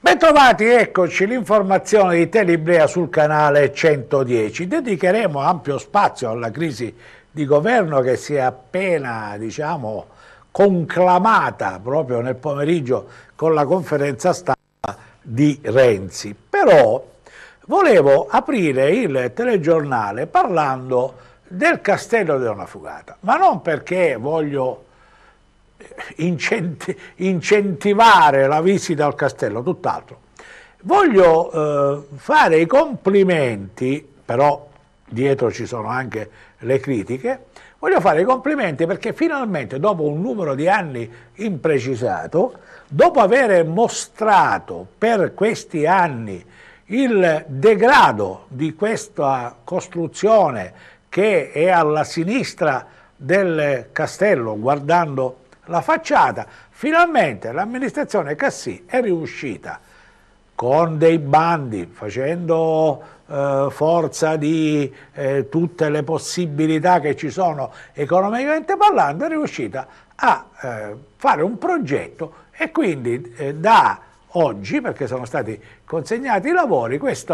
Bentrovati, eccoci l'informazione di Telibrea sul canale 110. Dedicheremo ampio spazio alla crisi di governo che si è appena, conclamata proprio nel pomeriggio con la conferenza stampa di Renzi. Però volevo aprire il telegiornale parlando del Castello della Fugata, ma non perché voglio incentivare la visita al castello, tutt'altro. Voglio fare i complimenti, però dietro ci sono anche le critiche, voglio fare i complimenti perché finalmente dopo un numero di anni imprecisato, dopo aver mostrato per questi anni il degrado di questa costruzione che è alla sinistra del castello, guardando la facciata, finalmente l'amministrazione Cassì è riuscita con dei bandi, facendo forza di tutte le possibilità che ci sono economicamente parlando, è riuscita a fare un progetto e quindi da oggi, perché sono stati consegnati i lavori, questi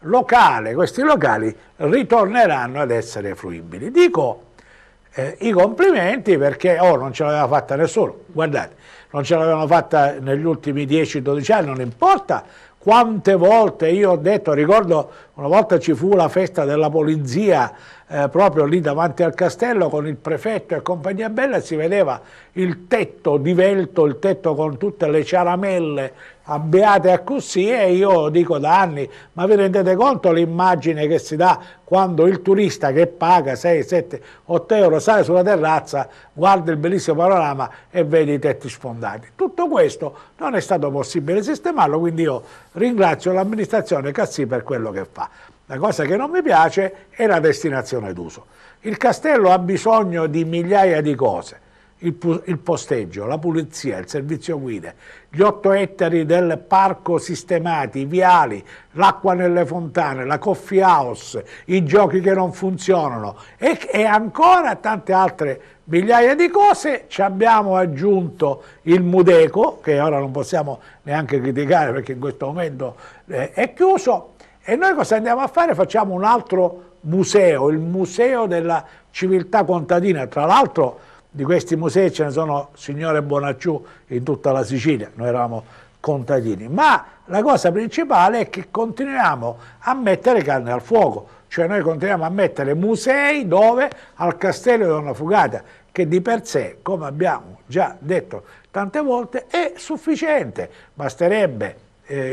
locali ritorneranno ad essere fruibili. Dico i complimenti perché non ce l'aveva fatta nessuno, guardate, non ce l'avevano fatta negli ultimi 10-12 anni, non importa quante volte io ho detto, ricordo una volta ci fu la festa della polizia proprio lì davanti al castello con il prefetto e compagnia bella e si vedeva il tetto divelto, il tetto con tutte le ciaramelle abbeate a così e io dico da anni, ma vi rendete conto l'immagine che si dà quando il turista che paga 6, 7, 8 euro sale sulla terrazza, guarda il bellissimo panorama e vede i tetti sfondati. Tutto questo non è stato possibile sistemarlo, quindi io ringrazio l'amministrazione Cassì per quello che fa. La cosa che non mi piace è la destinazione d'uso. Il castello ha bisogno di migliaia di cose. Il posteggio, la pulizia, il servizio guide, gli 8 ettari del parco sistemati, i viali, l'acqua nelle fontane, la coffee house, i giochi che non funzionano e ancora tante altre migliaia di cose. Ci abbiamo aggiunto il Mudeco, che ora non possiamo neanche criticare perché in questo momento è chiuso, e noi cosa andiamo a fare? Facciamo un altro museo, il Museo della Civiltà Contadina, tra l'altro. Di questi musei ce ne sono, signore Bonacciù, in tutta la Sicilia, noi eravamo contadini, ma la cosa principale è che continuiamo a mettere carne al fuoco, cioè noi continuiamo a mettere musei dove al Castello della Fugata, che di per sé, come abbiamo già detto tante volte, è sufficiente, basterebbe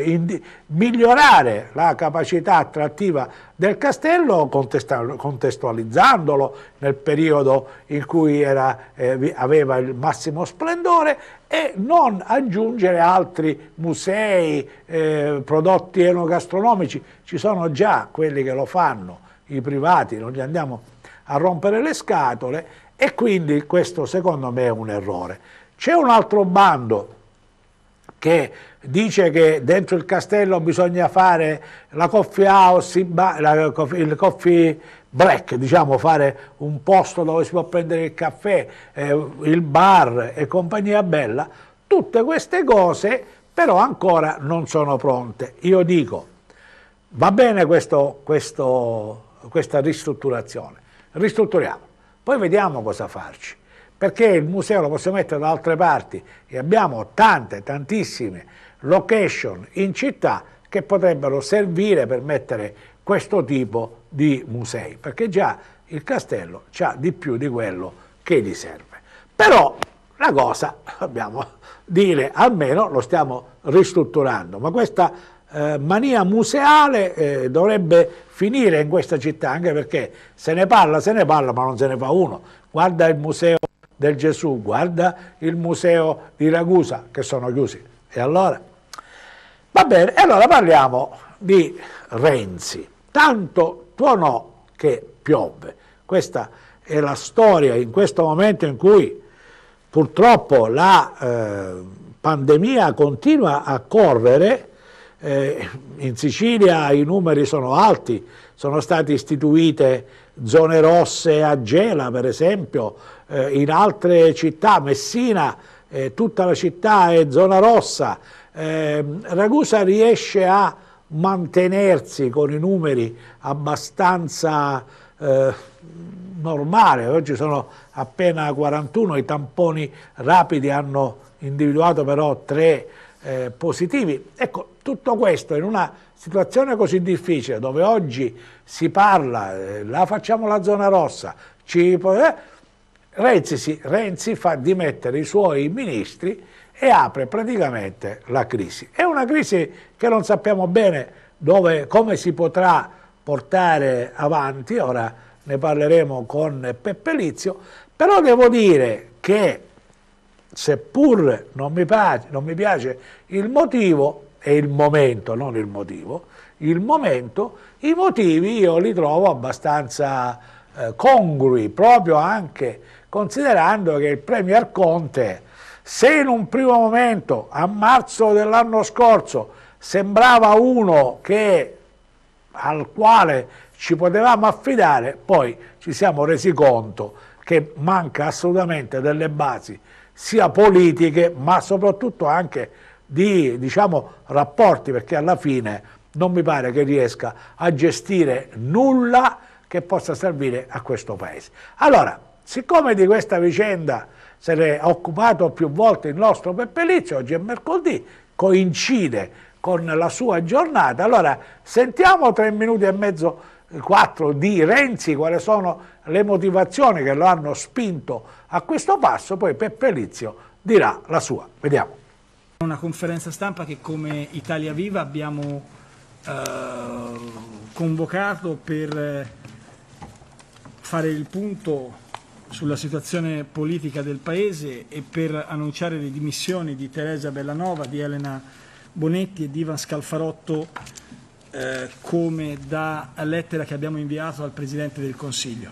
migliorare la capacità attrattiva del castello contestualizzandolo nel periodo in cui aveva il massimo splendore e non aggiungere altri musei, prodotti enogastronomici. Ci sono già quelli che lo fanno, i privati, non gli andiamo a rompere le scatole e quindi questo secondo me è un errore. C'è un altro bando che dice che dentro il castello bisogna fare la coffee house, il coffee break, fare un posto dove si può prendere il caffè, il bar e compagnia bella. Tutte queste cose però ancora non sono pronte. Io dico, va bene questa ristrutturazione, ristrutturiamo, poi vediamo cosa farci. Perché il museo lo possiamo mettere da altre parti e abbiamo tantissime location in città che potrebbero servire per mettere questo tipo di musei, perché già il castello ha di più di quello che gli serve. Però la cosa, dobbiamo dire, almeno lo stiamo ristrutturando, ma questa mania museale dovrebbe finire in questa città, anche perché se ne parla, ma non se ne fa uno. Guarda il museo del Gesù, guarda il museo di Ragusa, che sono chiusi. E allora? Va bene, e allora parliamo di Renzi. Tanto tuonò che piove. Questa è la storia in questo momento in cui purtroppo la pandemia continua a correre. In Sicilia i numeri sono alti, sono state istituite zone rosse a Gela per esempio, in altre città, Messina, tutta la città è zona rossa, Ragusa riesce a mantenersi con i numeri abbastanza normali, oggi sono appena 41, i tamponi rapidi hanno individuato però 3 positivi. Ecco, tutto questo in una situazione così difficile, dove oggi si parla, la facciamo la zona rossa, Renzi fa dimettere i suoi ministri e apre praticamente la crisi. È una crisi che non sappiamo bene come si potrà portare avanti, ora ne parleremo con Peppe Lizio, però devo dire che seppur non mi piace il motivo e il momento, non il motivo, il momento, i motivi io li trovo abbastanza congrui, proprio anche considerando che il Premier Conte, se in un primo momento, a marzo dell'anno scorso, sembrava uno al quale ci potevamo affidare, poi ci siamo resi conto che manca assolutamente delle basi sia politiche ma soprattutto anche di, diciamo, rapporti, perché alla fine non mi pare che riesca a gestire nulla che possa servire a questo Paese. Allora, siccome di questa vicenda se ne è occupato più volte il nostro Peppe Lizio, oggi è mercoledì, coincide con la sua giornata, allora sentiamo 3 minuti e mezzo, 4 di Renzi, quali sono le motivazioni che lo hanno spinto a questo passo, poi Peppe Lizio dirà la sua. Vediamo. Una conferenza stampa che come Italia Viva abbiamo convocato per fare il punto sulla situazione politica del Paese e per annunciare le dimissioni di Teresa Bellanova, di Elena Bonetti e di Ivan Scalfarotto, come da lettera che abbiamo inviato al Presidente del Consiglio.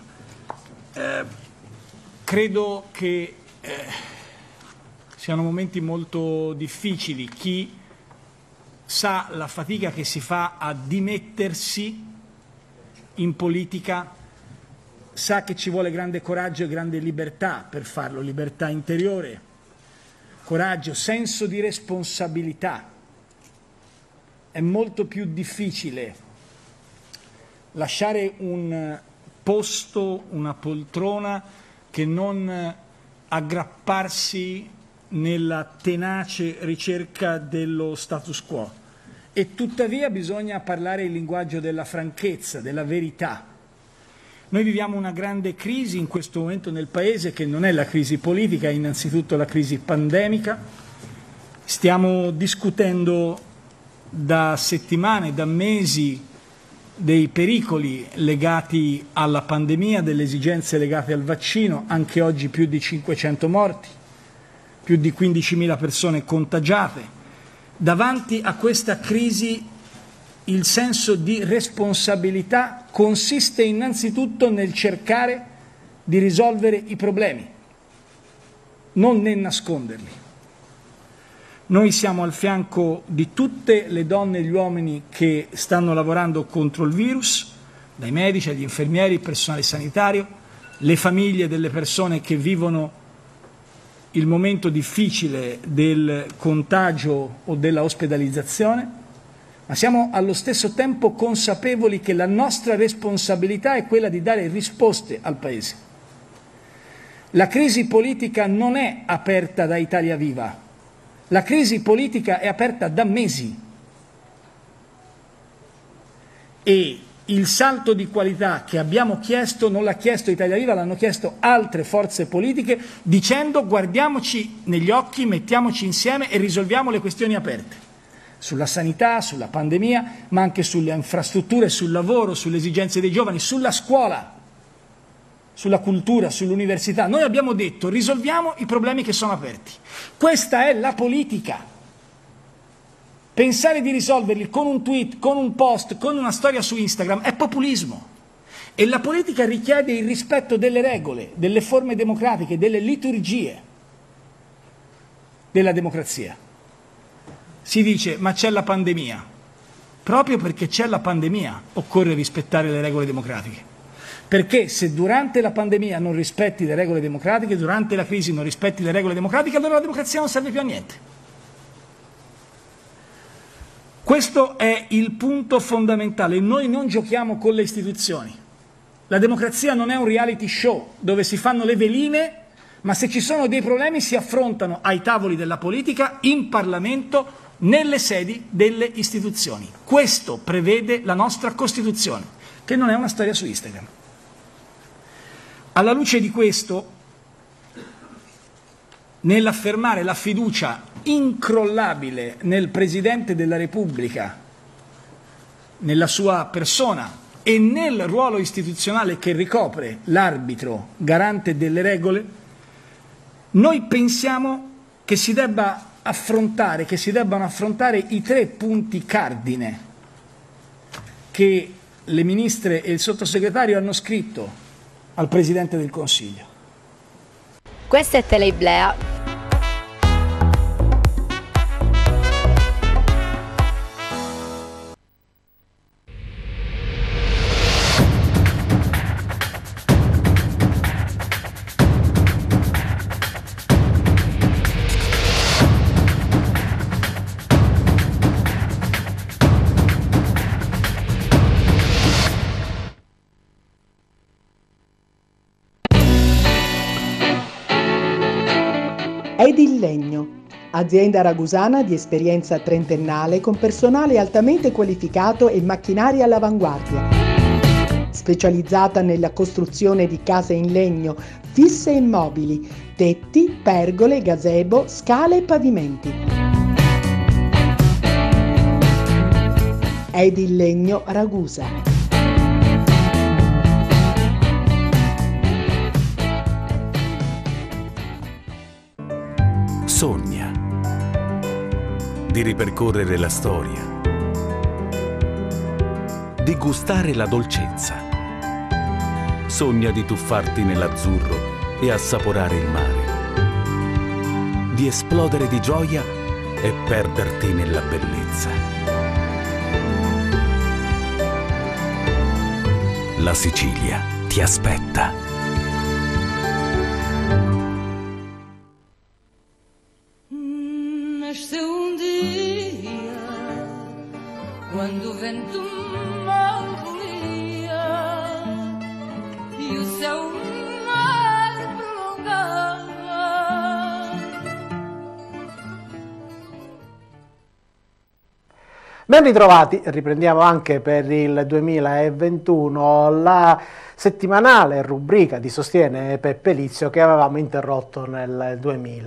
Credo che siano momenti molto difficili. Chi sa la fatica che si fa a dimettersi in politica sa che ci vuole grande coraggio e grande libertà per farlo, libertà interiore, coraggio, senso di responsabilità. È molto più difficile lasciare un posto, una poltrona, che non aggrapparsi nella tenace ricerca dello status quo. E tuttavia bisogna parlare il linguaggio della franchezza, della verità. Noi viviamo una grande crisi in questo momento nel Paese, che non è la crisi politica, è innanzitutto la crisi pandemica. Stiamo discutendo da settimane, da mesi, dei pericoli legati alla pandemia, delle esigenze legate al vaccino, anche oggi più di 500 morti, più di 15.000 persone contagiate. Davanti a questa crisi il senso di responsabilità consiste innanzitutto nel cercare di risolvere i problemi, non nel nasconderli. Noi siamo al fianco di tutte le donne e gli uomini che stanno lavorando contro il virus, dai medici agli infermieri, il personale sanitario, le famiglie delle persone che vivono il momento difficile del contagio o della ospedalizzazione, ma siamo allo stesso tempo consapevoli che la nostra responsabilità è quella di dare risposte al Paese. La crisi politica non è aperta da Italia Viva. La crisi politica è aperta da mesi e il salto di qualità che abbiamo chiesto non l'ha chiesto Italia Viva, l'hanno chiesto altre forze politiche, dicendo guardiamoci negli occhi, mettiamoci insieme e risolviamo le questioni aperte. Sulla sanità, sulla pandemia, ma anche sulle infrastrutture, sul lavoro, sulle esigenze dei giovani, sulla scuola, sulla cultura, sull'università. Noi abbiamo detto risolviamo i problemi che sono aperti. Questa è la politica. Pensare di risolverli con un tweet, con un post, con una storia su Instagram è populismo. E la politica richiede il rispetto delle regole, delle forme democratiche, delle liturgie della democrazia. Si dice ma c'è la pandemia. Proprio perché c'è la pandemia occorre rispettare le regole democratiche. Perché se durante la pandemia non rispetti le regole democratiche, durante la crisi non rispetti le regole democratiche, allora la democrazia non serve più a niente. Questo è il punto fondamentale. Noi non giochiamo con le istituzioni. La democrazia non è un reality show dove si fanno le veline, ma se ci sono dei problemi si affrontano ai tavoli della politica, in Parlamento, nelle sedi delle istituzioni. Questo prevede la nostra Costituzione, che non è una storia su Instagram. Alla luce di questo, nell'affermare la fiducia incrollabile nel Presidente della Repubblica, nella sua persona e nel ruolo istituzionale che ricopre l'arbitro garante delle regole, noi pensiamo che si debbano affrontare i 3 punti cardine che le ministre e il sottosegretario hanno scritto al Presidente del Consiglio. Questa è Teleiblea. Edillegno, azienda ragusana di esperienza trentennale con personale altamente qualificato e macchinari all'avanguardia. Specializzata nella costruzione di case in legno, fisse e immobili, tetti, pergole, gazebo, scale e pavimenti. Edillegno Ragusa. Sogna di ripercorrere la storia, di gustare la dolcezza. Sogna di tuffarti nell'azzurro e assaporare il mare, di esplodere di gioia e perderti nella bellezza. La Sicilia ti aspetta. Quando o vento morria e o céu mais prolongava. Ben ritrovati, riprendiamo anche per il 2021 la settimanale rubrica di Sostiene Peppe Lizio che avevamo interrotto nel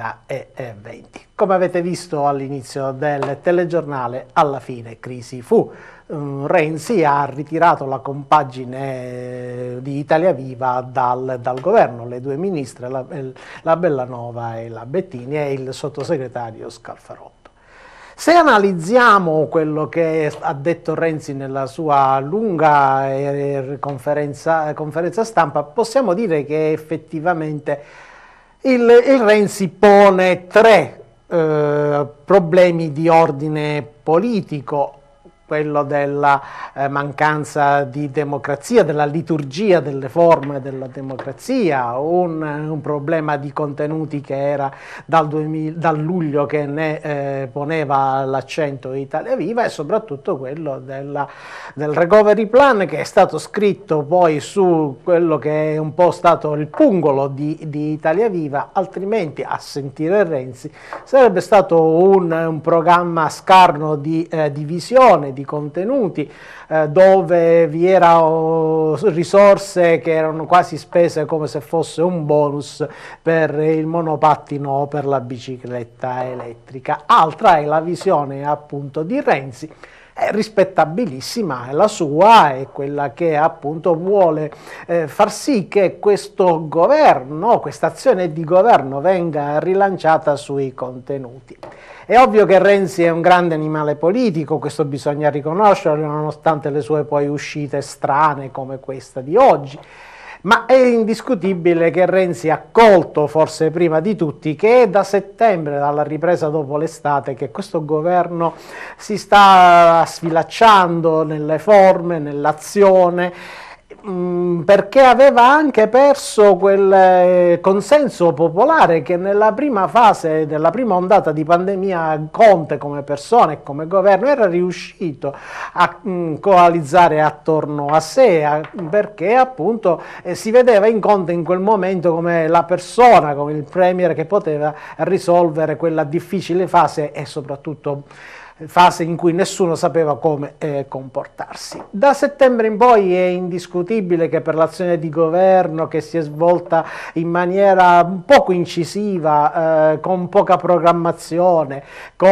2020. Come avete visto all'inizio del telegiornale, alla fine crisi fu. Renzi ha ritirato la compagine di Italia Viva dal governo, le 2 ministre, la Bellanova e la Bettini, e il sottosegretario Scalfarotto. Se analizziamo quello che ha detto Renzi nella sua lunga conferenza stampa, possiamo dire che effettivamente il Renzi pone 3 problemi di ordine politico: quello della mancanza di democrazia, della liturgia delle forme della democrazia, un problema di contenuti che era dal luglio che ne poneva l'accento Italia Viva, e soprattutto quello del recovery plan, che è stato scritto poi su quello che è un po' stato il pungolo di Italia Viva. Altrimenti, a sentire Renzi, sarebbe stato un programma scarno di visione, di contenuti, dove vi erano risorse che erano quasi spese come se fosse un bonus per il monopattino o per la bicicletta elettrica. Altra è la visione appunto di Renzi, è rispettabilissima, è la sua, è quella che appunto vuole far sì che questo governo, questa azione di governo venga rilanciata sui contenuti. È ovvio che Renzi è un grande animale politico, questo bisogna riconoscerlo, nonostante le sue poi uscite strane come questa di oggi. Ma è indiscutibile che Renzi ha colto, forse prima di tutti, che è da settembre, dalla ripresa dopo l'estate, che questo governo si sta sfilacciando nelle forme, nell'azione. perché aveva anche perso quel consenso popolare che nella prima fase, della prima ondata di pandemia, Conte come persona e come governo era riuscito a coalizzare attorno a sé, perché appunto si vedeva in Conte in quel momento come la persona, come il premier che poteva risolvere quella difficile fase e soprattutto fase in cui nessuno sapeva come comportarsi. Da settembre in poi è indiscutibile che per l'azione di governo, che si è svolta in maniera poco incisiva, con poca programmazione,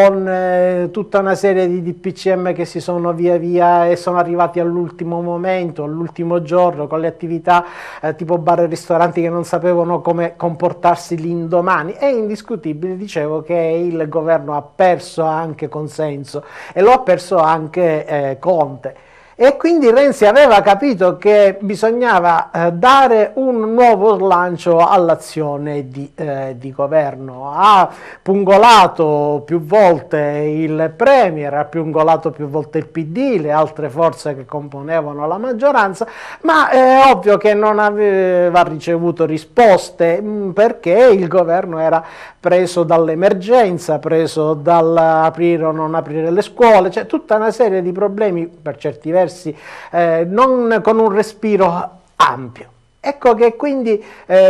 con tutta una serie di DPCM che si sono via via e sono arrivati all'ultimo momento, all'ultimo giorno, con le attività tipo bar e ristoranti che non sapevano come comportarsi l'indomani, è indiscutibile, dicevo, che il governo ha perso anche consenso e lo ha perso anche Conte. E quindi Renzi aveva capito che bisognava dare un nuovo slancio all'azione di governo. Ha pungolato più volte il Premier, ha pungolato più volte il PD, le altre forze che componevano la maggioranza, ma è ovvio che non aveva ricevuto risposte, perché il governo era preso dall'emergenza, preso dall'aprire o non aprire le scuole, cioè tutta una serie di problemi per certi versi non con un respiro ampio. Ecco che quindi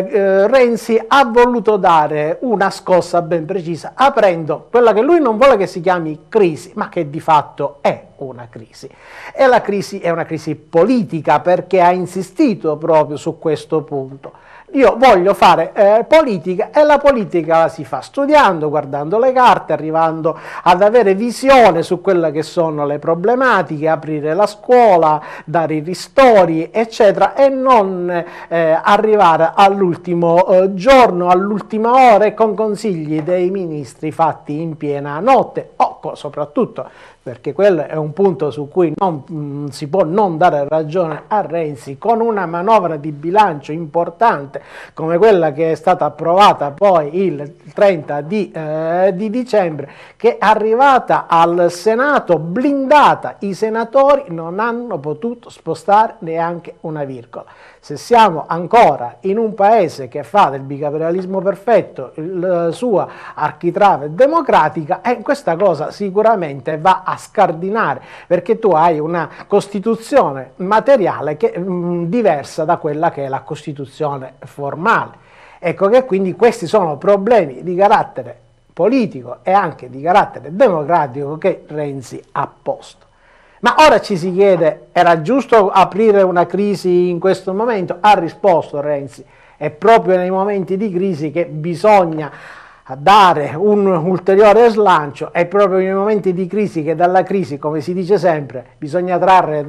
Renzi ha voluto dare una scossa ben precisa, aprendo quella che lui non vuole che si chiami crisi, ma che di fatto è una crisi. E la crisi è una crisi politica, perché ha insistito proprio su questo punto. Io voglio fare politica, e la politica la si fa studiando, guardando le carte, arrivando ad avere visione su quelle che sono le problematiche, aprire la scuola, dare i ristori, eccetera, e non arrivare all'ultimo giorno, all'ultima ora e con consigli dei ministri fatti in piena notte, o soprattutto, perché quello è un punto su cui non si può non dare ragione a Renzi, con una manovra di bilancio importante come quella che è stata approvata poi il 30 di dicembre, che è arrivata al Senato blindata. I senatori non hanno potuto spostare neanche una virgola. Se siamo ancora in un paese che fa del bicameralismo perfetto la sua architrave democratica, questa cosa sicuramente va a scardinare, perché tu hai una Costituzione materiale che è diversa da quella che è la Costituzione formale. Ecco che quindi questi sono problemi di carattere politico e anche di carattere democratico che Renzi ha posto. Ma ora ci si chiede, era giusto aprire una crisi in questo momento? Ha risposto Renzi, è proprio nei momenti di crisi che bisogna dare un ulteriore slancio, è proprio nei momenti di crisi che dalla crisi, come si dice sempre, bisogna trarre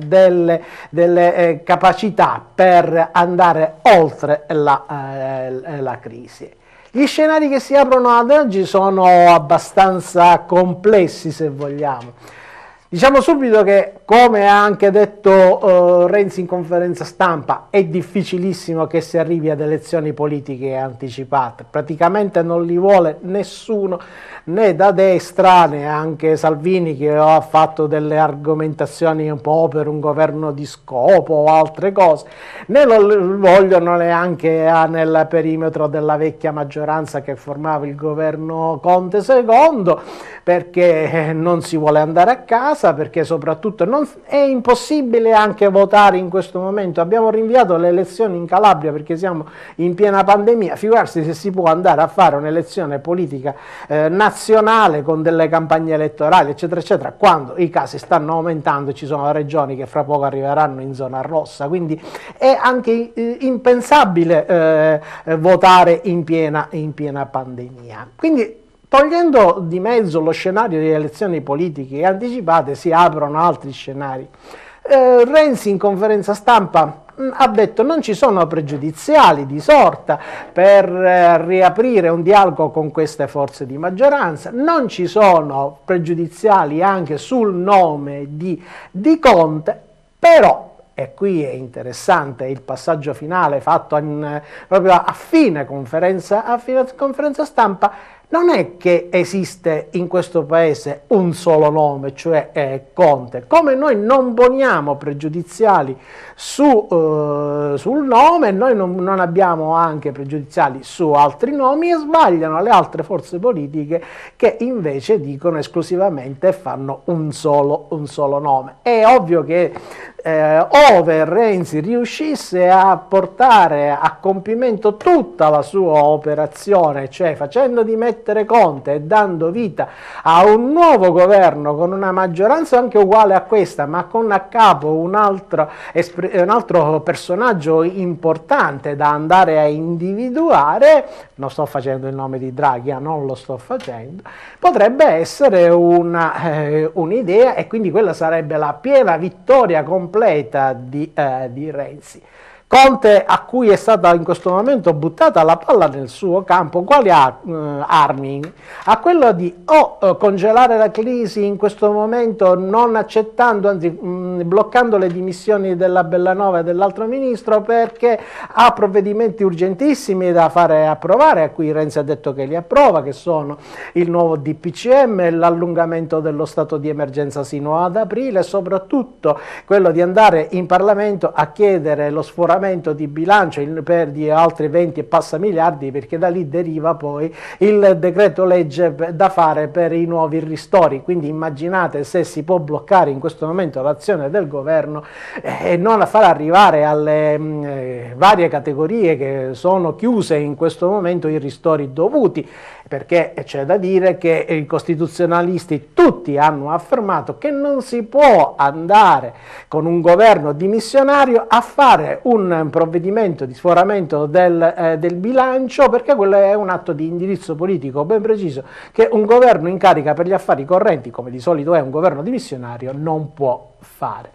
delle capacità per andare oltre la crisi. Gli scenari che si aprono ad oggi sono abbastanza complessi, se vogliamo. Diciamo subito che, come ha anche detto Renzi in conferenza stampa, è difficilissimo che si arrivi ad elezioni politiche anticipate. Praticamente non li vuole nessuno, né da destra, neanche Salvini, che ha fatto delle argomentazioni un po' per un governo di scopo o altre cose, né lo vogliono neanche nel perimetro della vecchia maggioranza che formava il governo Conte II, perché non si vuole andare a casa, perché soprattutto è impossibile anche votare in questo momento. Abbiamo rinviato le elezioni in Calabria perché siamo in piena pandemia, figurarsi se si può andare a fare un'elezione politica nazionale con delle campagne elettorali eccetera eccetera, quando i casi stanno aumentando e ci sono regioni che fra poco arriveranno in zona rossa, quindi è anche impensabile votare in piena pandemia. Quindi, togliendo di mezzo lo scenario di elezioni politiche anticipate, si aprono altri scenari. Renzi in conferenza stampa ha detto non ci sono pregiudiziali di sorta per riaprire un dialogo con queste forze di maggioranza, non ci sono pregiudiziali anche sul nome di Conte, però, e qui è interessante il passaggio finale fatto proprio a fine conferenza stampa, Non è che esiste in questo paese un solo nome, cioè Conte. Come noi non poniamo pregiudiziali sul nome, noi non abbiamo anche pregiudiziali su altri nomi, e sbagliano le altre forze politiche che invece dicono esclusivamente e fanno un solo nome. È ovvio che ove Renzi riuscisse a portare a compimento tutta la sua operazione, cioè facendo dimettere Conte e dando vita a un nuovo governo con una maggioranza anche uguale a questa, ma con a capo un altro personaggio importante da andare a individuare, non sto facendo il nome di Draghi, non lo sto facendo, potrebbe essere un'idea, e quindi quella sarebbe la piena vittoria completa di Renzi. Conte, a cui è stata in questo momento buttata la palla nel suo campo, quali armi? A quello di congelare la crisi in questo momento, non accettando, anzi bloccando le dimissioni della Bellanova e dell'altro ministro, perché ha provvedimenti urgentissimi da fare approvare, a cui Renzi ha detto che li approva, che sono il nuovo DPCM, l'allungamento dello stato di emergenza sino ad aprile, e soprattutto quello di andare in Parlamento a chiedere lo sforamento di bilancio di altri 20 e passa miliardi, perché da lì deriva poi il decreto legge da fare per i nuovi ristori. Quindi immaginate se si può bloccare in questo momento l'azione del governo e non far arrivare alle varie categorie che sono chiuse in questo momento i ristori dovuti, perché c'è da dire che i costituzionalisti tutti hanno affermato che non si può andare con un governo dimissionario a fare un provvedimento di sforamento del bilancio, perché quello è un atto di indirizzo politico ben preciso che un governo in carica per gli affari correnti, come di solito è un governo dimissionario, non può fare.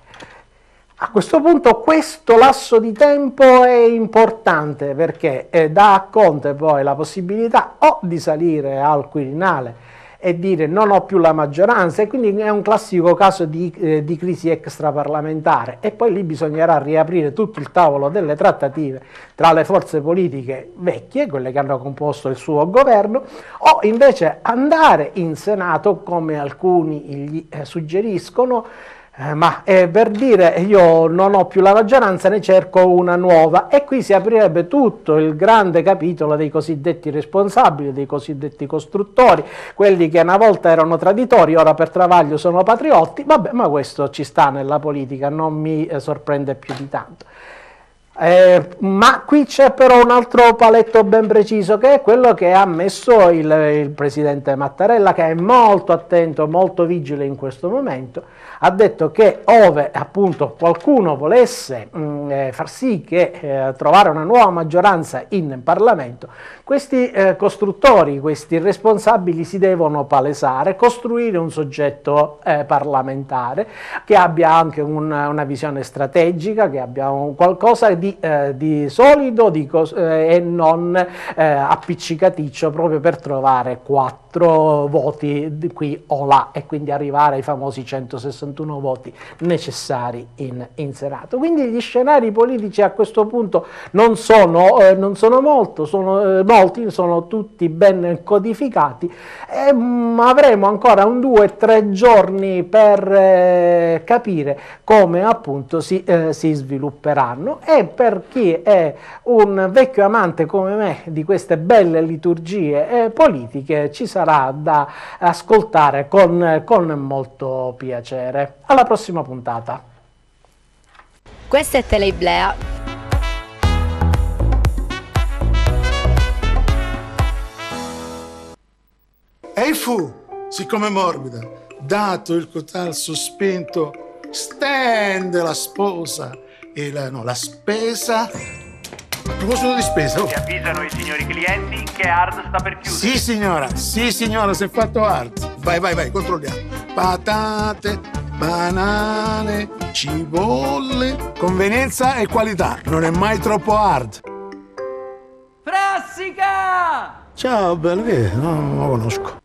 A questo punto questo lasso di tempo è importante, perché dà a Conte poi la possibilità o di salire al Quirinale e dire non ho più la maggioranza, e quindi è un classico caso di crisi extraparlamentare, e poi lì bisognerà riaprire tutto il tavolo delle trattative tra le forze politiche vecchie, quelle che hanno composto il suo governo, o invece andare in Senato, come alcuni gli suggeriscono, per dire io non ho più la maggioranza, ne cerco una nuova, e qui si aprirebbe tutto il grande capitolo dei cosiddetti responsabili, dei cosiddetti costruttori, quelli che una volta erano traditori, ora per travaglio sono patriotti. Vabbè, ma questo ci sta nella politica, non mi sorprende più di tanto. Ma qui c'è però un altro paletto ben preciso, che è quello che ha messo il presidente Mattarella, che è molto attento, molto vigile in questo momento. Ha detto che ove appunto qualcuno volesse far sì che trovare una nuova maggioranza in Parlamento, questi costruttori, questi responsabili si devono palesare, costruire un soggetto parlamentare che abbia anche una visione strategica, che abbia qualcosa di solido e non appiccicaticcio, proprio per trovare 4 voti qui o là, e quindi arrivare ai famosi 161 voti necessari in Senato. Quindi gli scenari politici a questo punto non sono molti, sono tutti ben codificati, e avremo ancora 2 o 3 giorni per capire come appunto si svilupperanno. E per chi è un vecchio amante come me di queste belle liturgie politiche, ci sarà da ascoltare con molto piacere. Alla prossima puntata. Questa è Teleiblea. Ehi fu, siccome è morbida, dato il cotal sospinto, stende la sposa e la spesa. A proposito di spesa, Ti avvisano i signori clienti che Hard sta per chiudere. Sì signora, si è fatto hard. Vai, controlliamo. Patate, banane, cipolle, convenienza e qualità. Non è mai troppo hard. Frassica! Ciao, bello, che non lo conosco.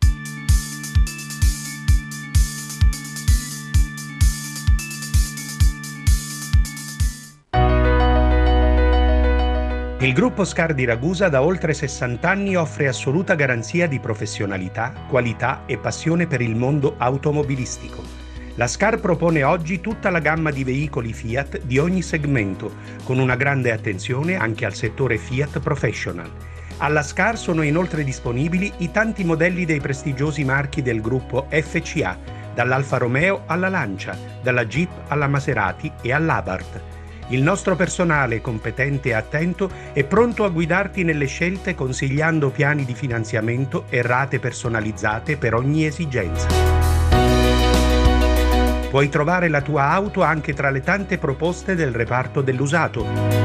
Il gruppo SCAR di Ragusa da oltre 60 anni offre assoluta garanzia di professionalità, qualità e passione per il mondo automobilistico. La SCAR propone oggi tutta la gamma di veicoli Fiat di ogni segmento, con una grande attenzione anche al settore Fiat Professional. Alla SCAR sono inoltre disponibili i tanti modelli dei prestigiosi marchi del gruppo FCA, dall'Alfa Romeo alla Lancia, dalla Jeep alla Maserati e all'Abarth. Il nostro personale competente e attento è pronto a guidarti nelle scelte consigliando piani di finanziamento e rate personalizzate per ogni esigenza. Puoi trovare la tua auto anche tra le tante proposte del reparto dell'usato.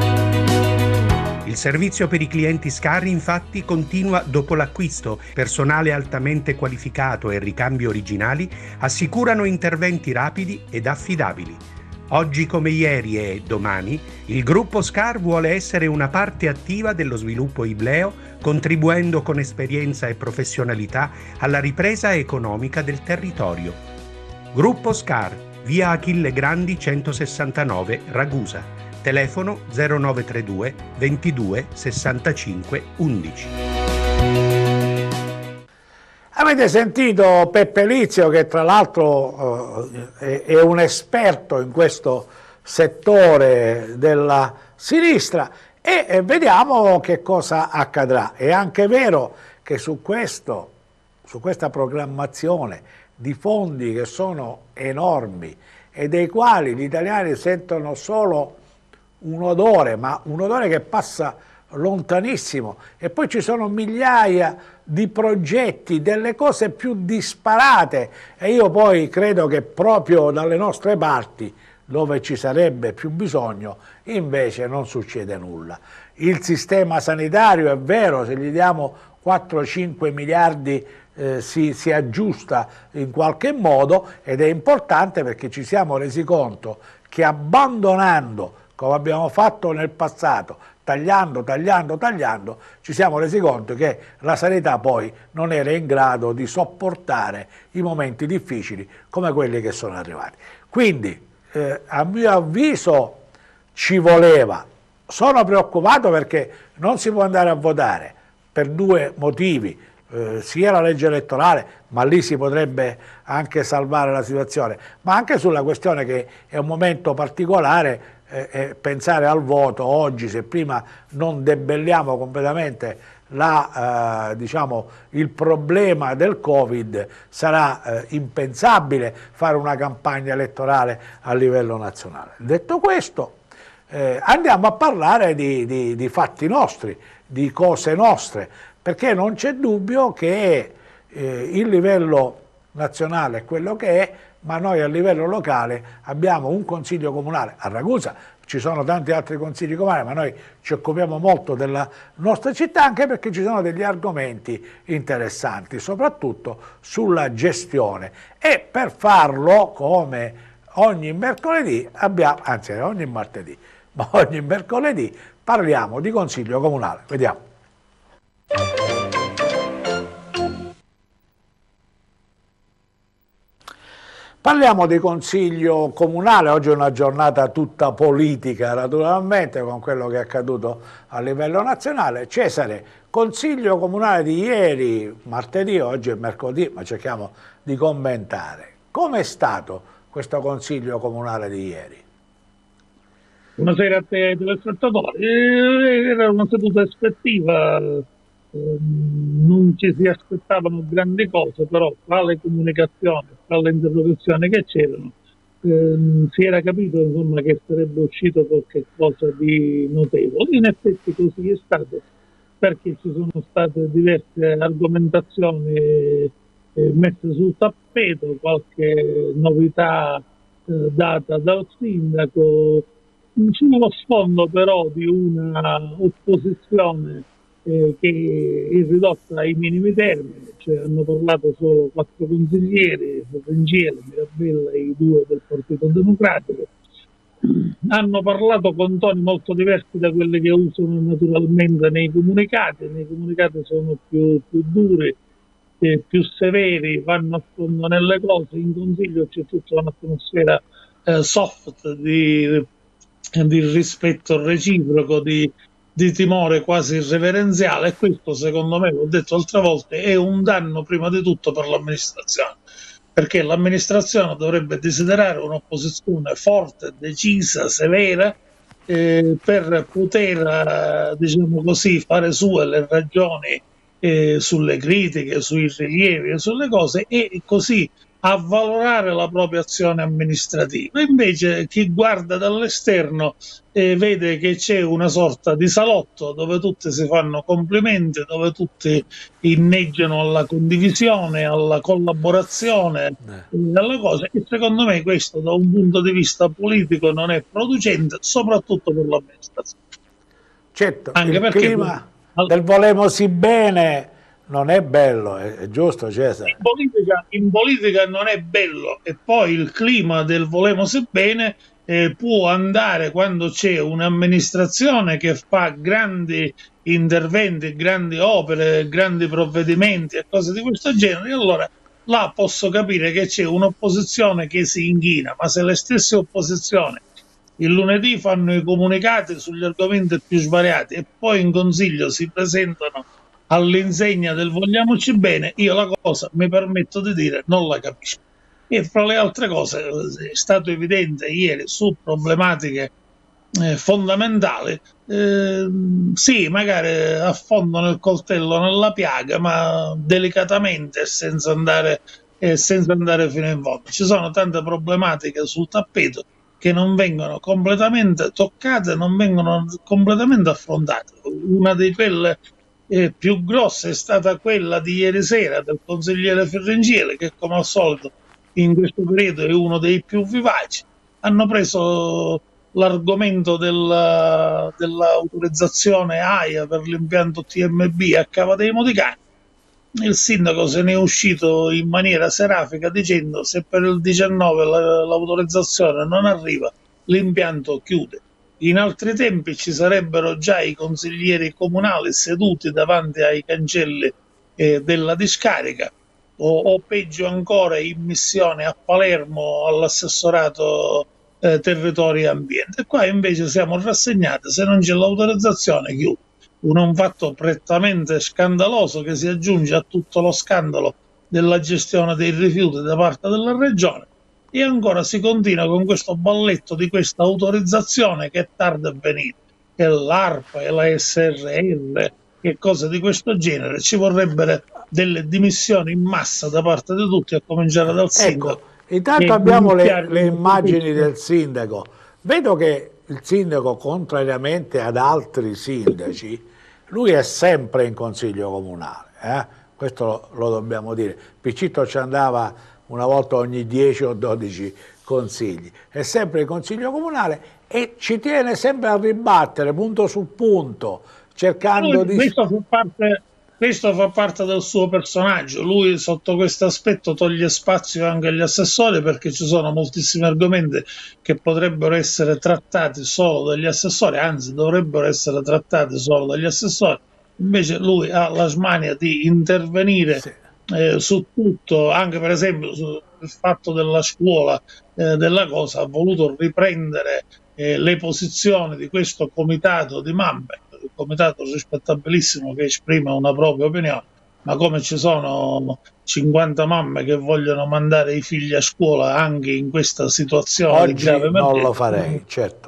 Il servizio per i clienti SCAR infatti continua dopo l'acquisto. Personale altamente qualificato e ricambi originali assicurano interventi rapidi ed affidabili. Oggi come ieri e domani, il gruppo SCAR vuole essere una parte attiva dello sviluppo ibleo, contribuendo con esperienza e professionalità alla ripresa economica del territorio. Gruppo SCAR, via Achille Grandi 169, Ragusa. Telefono 0932 22 65 11. Avete sentito Peppe Lizio, che tra l'altro è un esperto in questo settore della sinistra, e vediamo che cosa accadrà. È anche vero che su questa programmazione di fondi che sono enormi e dei quali gli italiani sentono solo un odore, ma un odore che passa lontanissimo, e poi ci sono migliaia di progetti, delle cose più disparate, e io poi credo che proprio dalle nostre parti, dove ci sarebbe più bisogno, invece non succede nulla. Il sistema sanitario, è vero, se gli diamo 4-5 miliardi si aggiusta in qualche modo, ed è importante perché ci siamo resi conto che abbandonando, come abbiamo fatto nel passato, tagliando, ci siamo resi conto che la sanità poi non era in grado di sopportare i momenti difficili come quelli che sono arrivati. Quindi, a mio avviso, ci voleva. Sono preoccupato perché non si può andare a votare per due motivi, sia la legge elettorale, ma lì si potrebbe anche salvare la situazione, ma anche sulla questione che è un momento particolare. Pensare al voto oggi, se prima non debelliamo completamente il problema del Covid, sarà impensabile fare una campagna elettorale a livello nazionale. Detto questo, andiamo a parlare di fatti nostri, di cose nostre, perché non c'è dubbio che il livello nazionale è quello che è, ma noi a livello locale abbiamo un consiglio comunale a Ragusa, ci sono tanti altri consigli comunali, ma noi ci occupiamo molto della nostra città, anche perché ci sono degli argomenti interessanti, soprattutto sulla gestione, e per farlo, come ogni mercoledì, ogni martedì, ma ogni mercoledì parliamo di consiglio comunale. Vediamo. Parliamo di consiglio comunale. Oggi è una giornata tutta politica, naturalmente, con quello che è accaduto a livello nazionale. Cesare, consiglio comunale di ieri, martedì, oggi è mercoledì, ma cerchiamo di commentare. Com'è stato questo consiglio comunale di ieri? Buonasera a te, telespettatori. Era una seduta ispettiva, non ci si aspettavano grandi cose, però tra le comunicazioni, tra le interrogazioni che c'erano, si era capito, insomma, che sarebbe uscito qualche cosa di notevole. In effetti così è stato, perché ci sono state diverse argomentazioni messe sul tappeto, qualche novità data dal sindaco, sullo sfondo però di una opposizione che è ridotta ai minimi termini, cioè hanno parlato solo 4 consiglieri, Rengele, Mirabella e i 2 del Partito Democratico, hanno parlato con toni molto diversi da quelli che usano naturalmente nei comunicati sono più duri, più severi, vanno a fondo nelle cose. In consiglio c'è tutta un'atmosfera soft di rispetto reciproco, di di timore quasi irreverenziale, e questo secondo me, l'ho detto altre volte, è un danno prima di tutto per l'amministrazione, perché l'amministrazione dovrebbe desiderare un'opposizione forte, decisa, severa, per poter, diciamo così, fare sue le ragioni sulle critiche, sui rilievi e sulle cose, e così avvalorare la propria azione amministrativa. Invece chi guarda dall'esterno vede che c'è una sorta di salotto dove tutti si fanno complimenti, dove tutti inneggiano alla condivisione, alla collaborazione, alla cosa, e secondo me questo da un punto di vista politico non è producente, soprattutto per l'amministrazione. Certo, anche il perché clima del volemosi bene non è bello, è giusto, Cesare? In politica non è bello, e poi il clima del volemosi bene può andare quando c'è un'amministrazione che fa grandi interventi, grandi opere, grandi provvedimenti e cose di questo genere, e allora là posso capire che c'è un'opposizione che si inchina. Ma se le stesse opposizioni il lunedì fanno i comunicati sugli argomenti più svariati e poi in consiglio si presentano all'insegna del vogliamoci bene, io la cosa, mi permetto di dire, non la capisco. E fra le altre cose è stato evidente ieri su problematiche fondamentali, sì, magari affondano il coltello nella piaga, ma delicatamente e senza andare fino in fondo. Ci sono tante problematiche sul tappeto che non vengono completamente toccate, non vengono completamente affrontate. Una di quelle più grossa è stata quella di ieri sera del consigliere Ferrengile, che come al solito in questo periodo è uno dei più vivaci. Hanno preso l'argomento dell'autorizzazione AIA per l'impianto TMB a Cava dei Moticani. Il sindaco se ne è uscito in maniera serafica dicendo: se per il 19 l'autorizzazione non arriva, l'impianto chiude. In altri tempi ci sarebbero già i consiglieri comunali seduti davanti ai cancelli della discarica, o peggio ancora in missione a Palermo all'assessorato territorio e ambiente. E qua invece siamo rassegnati, se non c'è l'autorizzazione chiude. Un fatto prettamente scandaloso che si aggiunge a tutto lo scandalo della gestione dei rifiuti da parte della regione. E ancora si continua con questo balletto di questa autorizzazione che è tarda a venire, che l'ARPA e la SRL e cose di questo genere. Ci vorrebbero delle dimissioni in massa da parte di tutti, a cominciare dal sindaco. Ecco, intanto abbiamo le immagini del sindaco. Vedo che il sindaco, contrariamente ad altri sindaci, lui è sempre in consiglio comunale, questo lo dobbiamo dire. Piccitto ci andava una volta ogni 10 o 12 consigli, è sempre in consiglio comunale e ci tiene sempre a ribattere punto su punto, cercando di... Questo fa parte del suo personaggio. Lui sotto questo aspetto toglie spazio anche agli assessori, perché ci sono moltissimi argomenti che potrebbero essere trattati solo dagli assessori, anzi dovrebbero essere trattati solo dagli assessori. Invece lui ha la smania di intervenire su tutto, anche per esempio sul fatto della scuola, della cosa, ha voluto riprendere le posizioni di questo comitato di mamme, un comitato rispettabilissimo che esprime una propria opinione, ma come ci sono 50 mamme che vogliono mandare i figli a scuola anche in questa situazione oggi di grave emergenza, non lo farei, certo.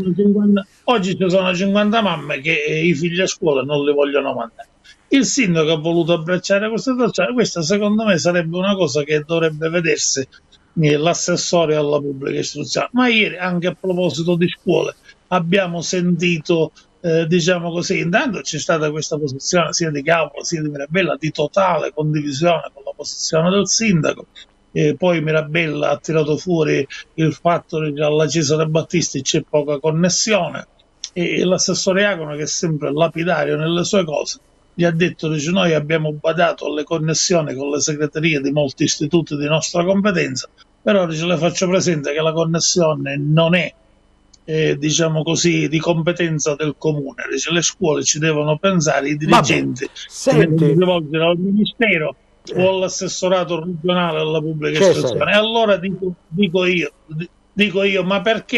Oggi ci sono 50 mamme che i figli a scuola non li vogliono mandare. Il sindaco ha voluto abbracciare questa situazione. Questa secondo me sarebbe una cosa che dovrebbe vedersi l'assessore alla pubblica istruzione. Ma ieri, anche a proposito di scuole, abbiamo sentito, diciamo così, intanto c'è stata questa posizione sia di Cavour sia di Mirabella di totale condivisione con la posizione del sindaco. Poi Mirabella ha tirato fuori il fatto che alla Cesare Battisti c'è poca connessione, e l'assessore Iacono, che è sempre lapidario nelle sue cose, gli ha detto: dice, noi abbiamo badato alle connessioni con le segreterie di molti istituti di nostra competenza, però dice, le faccio presente che la connessione non è diciamo così di competenza del comune, dice, le scuole ci devono pensare, i dirigenti si devono rivolgere al ministero o all'assessorato regionale alla pubblica istruzione. E allora dico io, ma perché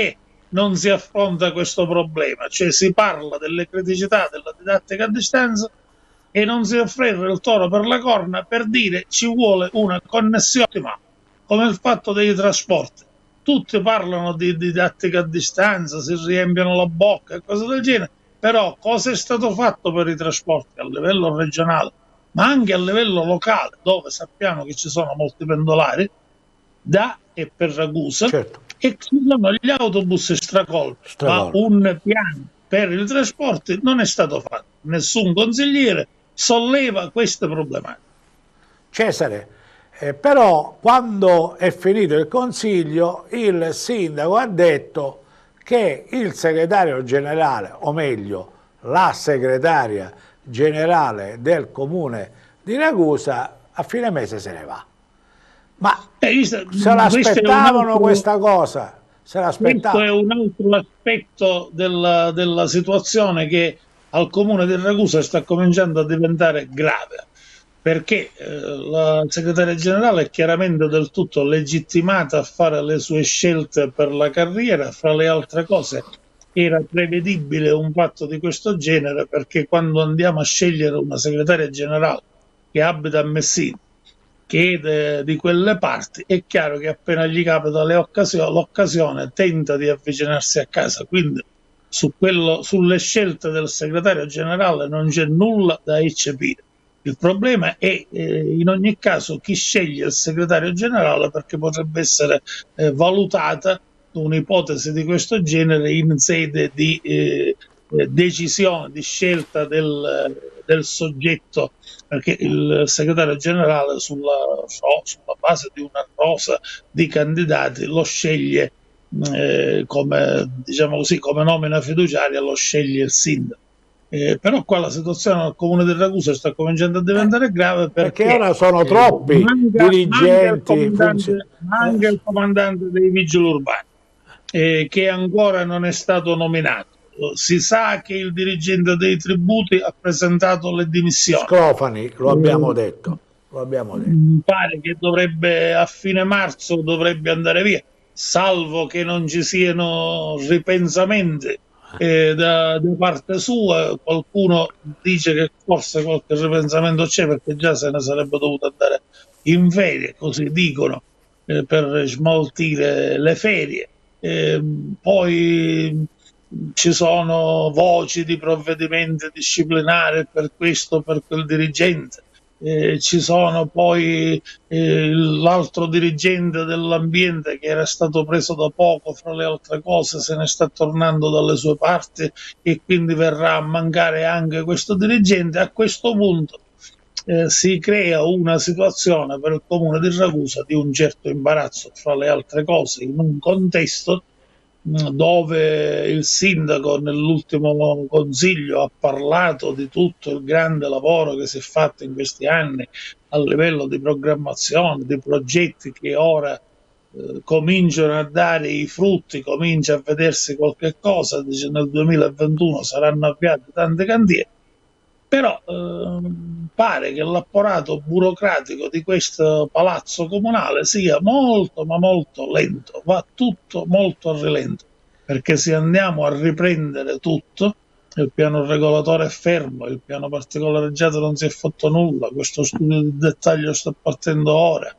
non si affronta questo problema, cioè si parla delle criticità della didattica a distanza e non si afferra il toro per la corna per dire ci vuole una connessione ottimale, come il fatto dei trasporti. Tutti parlano di didattica a distanza, si riempiono la bocca e cose del genere, però cosa è stato fatto per i trasporti a livello regionale, ma anche a livello locale, dove sappiamo che ci sono molti pendolari, da e per Ragusa, certo, e ci sono gli autobus stracolpi, ma un piano per i trasporti non è stato fatto. Nessun consigliere solleva queste problematiche. Cesare, però quando è finito il consiglio il sindaco ha detto che il segretario generale, o meglio la segretaria generale del comune di Ragusa a fine mese se ne va. Ma se l'aspettavano questa cosa? Se questo è un altro aspetto della situazione che al comune di Ragusa sta cominciando a diventare grave, perché la segretaria generale è chiaramente del tutto legittimata a fare le sue scelte per la carriera. Fra le altre cose era prevedibile un fatto di questo genere, perché quando andiamo a scegliere una segretaria generale che abita a Messina, che è di quelle parti, è chiaro che appena gli capita l'occasione tenta di avvicinarsi a casa, quindi sulle scelte del segretario generale non c'è nulla da eccepire. Il problema è in ogni caso chi sceglie il segretario generale, perché potrebbe essere valutata un'ipotesi di questo genere in sede di decisione, di scelta del soggetto, perché il segretario generale sulla base di una rosa di candidati lo sceglie come, diciamo così, come nomina fiduciaria lo sceglie il sindaco. Però qua la situazione al comune di Ragusa sta cominciando a diventare grave, perché ora sono troppi dirigenti, manca il comandante dei vigili urbani, che ancora non è stato nominato. Si sa che il dirigente dei tributi ha presentato le dimissioni. Scrofani, lo abbiamo detto. Pare che a fine marzo dovrebbe andare via, salvo che non ci siano ripensamenti da parte sua. Qualcuno dice che forse qualche ripensamento c'è, perché già se ne sarebbe dovuto andare in ferie, così dicono, per smaltire le ferie. Poi ci sono voci di provvedimenti disciplinari per questo, per quel dirigente. Ci sono poi l'altro dirigente dell'ambiente che era stato preso da poco, fra le altre cose se ne sta tornando dalle sue parti e quindi verrà a mancare anche questo dirigente. A questo punto si crea una situazione per il comune di Ragusa di un certo imbarazzo, fra le altre cose, in un contesto dove il sindaco nell'ultimo consiglio ha parlato di tutto il grande lavoro che si è fatto in questi anni a livello di programmazione, di progetti che ora cominciano a dare i frutti, comincia a vedersi qualche cosa, dice nel 2021 saranno avviate tante cantieri, però pare che l'apparato burocratico di questo palazzo comunale sia molto ma molto lento, va tutto molto a rilento, perché se andiamo a riprendere tutto, il piano regolatore è fermo, il piano particolareggiato non si è fatto nulla, questo studio di dettaglio sta partendo ora,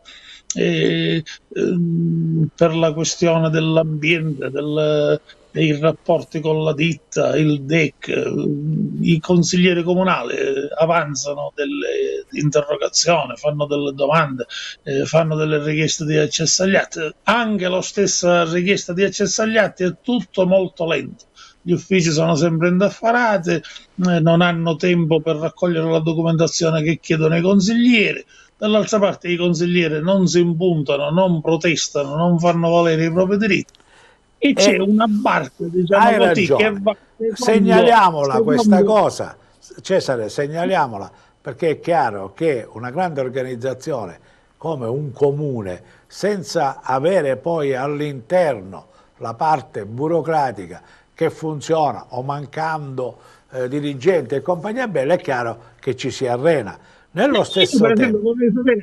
per la questione dell'ambiente, dei rapporti con la ditta, il DEC, i consiglieri comunali avanzano delle interrogazioni, fanno delle domande, fanno delle richieste di accesso agli atti. Anche la stessa richiesta di accesso agli atti è tutto molto lento. Gli uffici sono sempre indaffarati, non hanno tempo per raccogliere la documentazione che chiedono i consiglieri. Dall'altra parte i consiglieri non si impuntano, non protestano, non fanno valere i propri diritti. E c'è una barca, diciamo così, che va... Segnaliamola questa cosa, Cesare, segnaliamola, perché è chiaro che una grande organizzazione come un comune, senza avere poi all'interno la parte burocratica che funziona o mancando dirigenti e compagnia bella, è chiaro che ci si arena. Nello stesso tempo...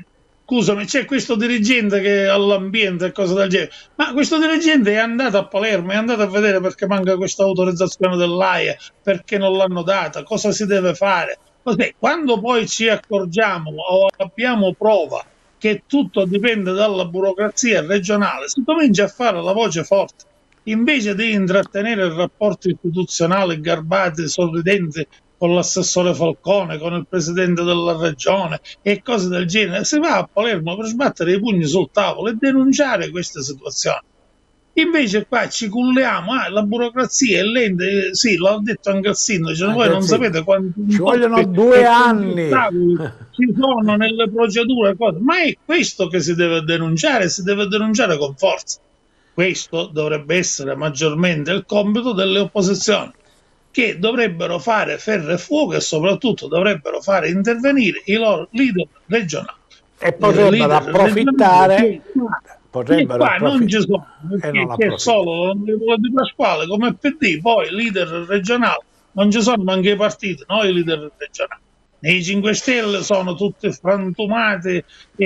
scusami, c'è questo dirigente che all'ambiente e cose del genere, ma questo dirigente è andato a Palermo, è andato a vedere perché manca questa autorizzazione dell'AIA, perché non l'hanno data, cosa si deve fare. Vabbè, quando poi ci accorgiamo o abbiamo prova che tutto dipende dalla burocrazia regionale, si comincia a fare la voce forte. Invece di intrattenere rapporti istituzionali garbati, sorridenti con l'assessore Falcone, con il presidente della regione e cose del genere, si va a Palermo per sbattere i pugni sul tavolo e denunciare queste situazioni. Invece qua ci culliamo, la burocrazia è lenta, sì, l'ha detto anche il sindaco, voi non sapete quanti ci vogliono 2 anni ci sono nelle procedure, cose. Ma è questo che si deve denunciare con forza. Questo dovrebbe essere maggiormente il compito delle opposizioni, che dovrebbero fare ferro e fuoco e soprattutto dovrebbero fare intervenire i loro leader regionali. E potrebbero approfittare. Qua non ci sono, perché c'è solo l'onorevole Di Pasquale come PD, poi leader regionale, non ci sono neanche i partiti, no, i leader regionali. Nei 5 Stelle sono tutti frantumati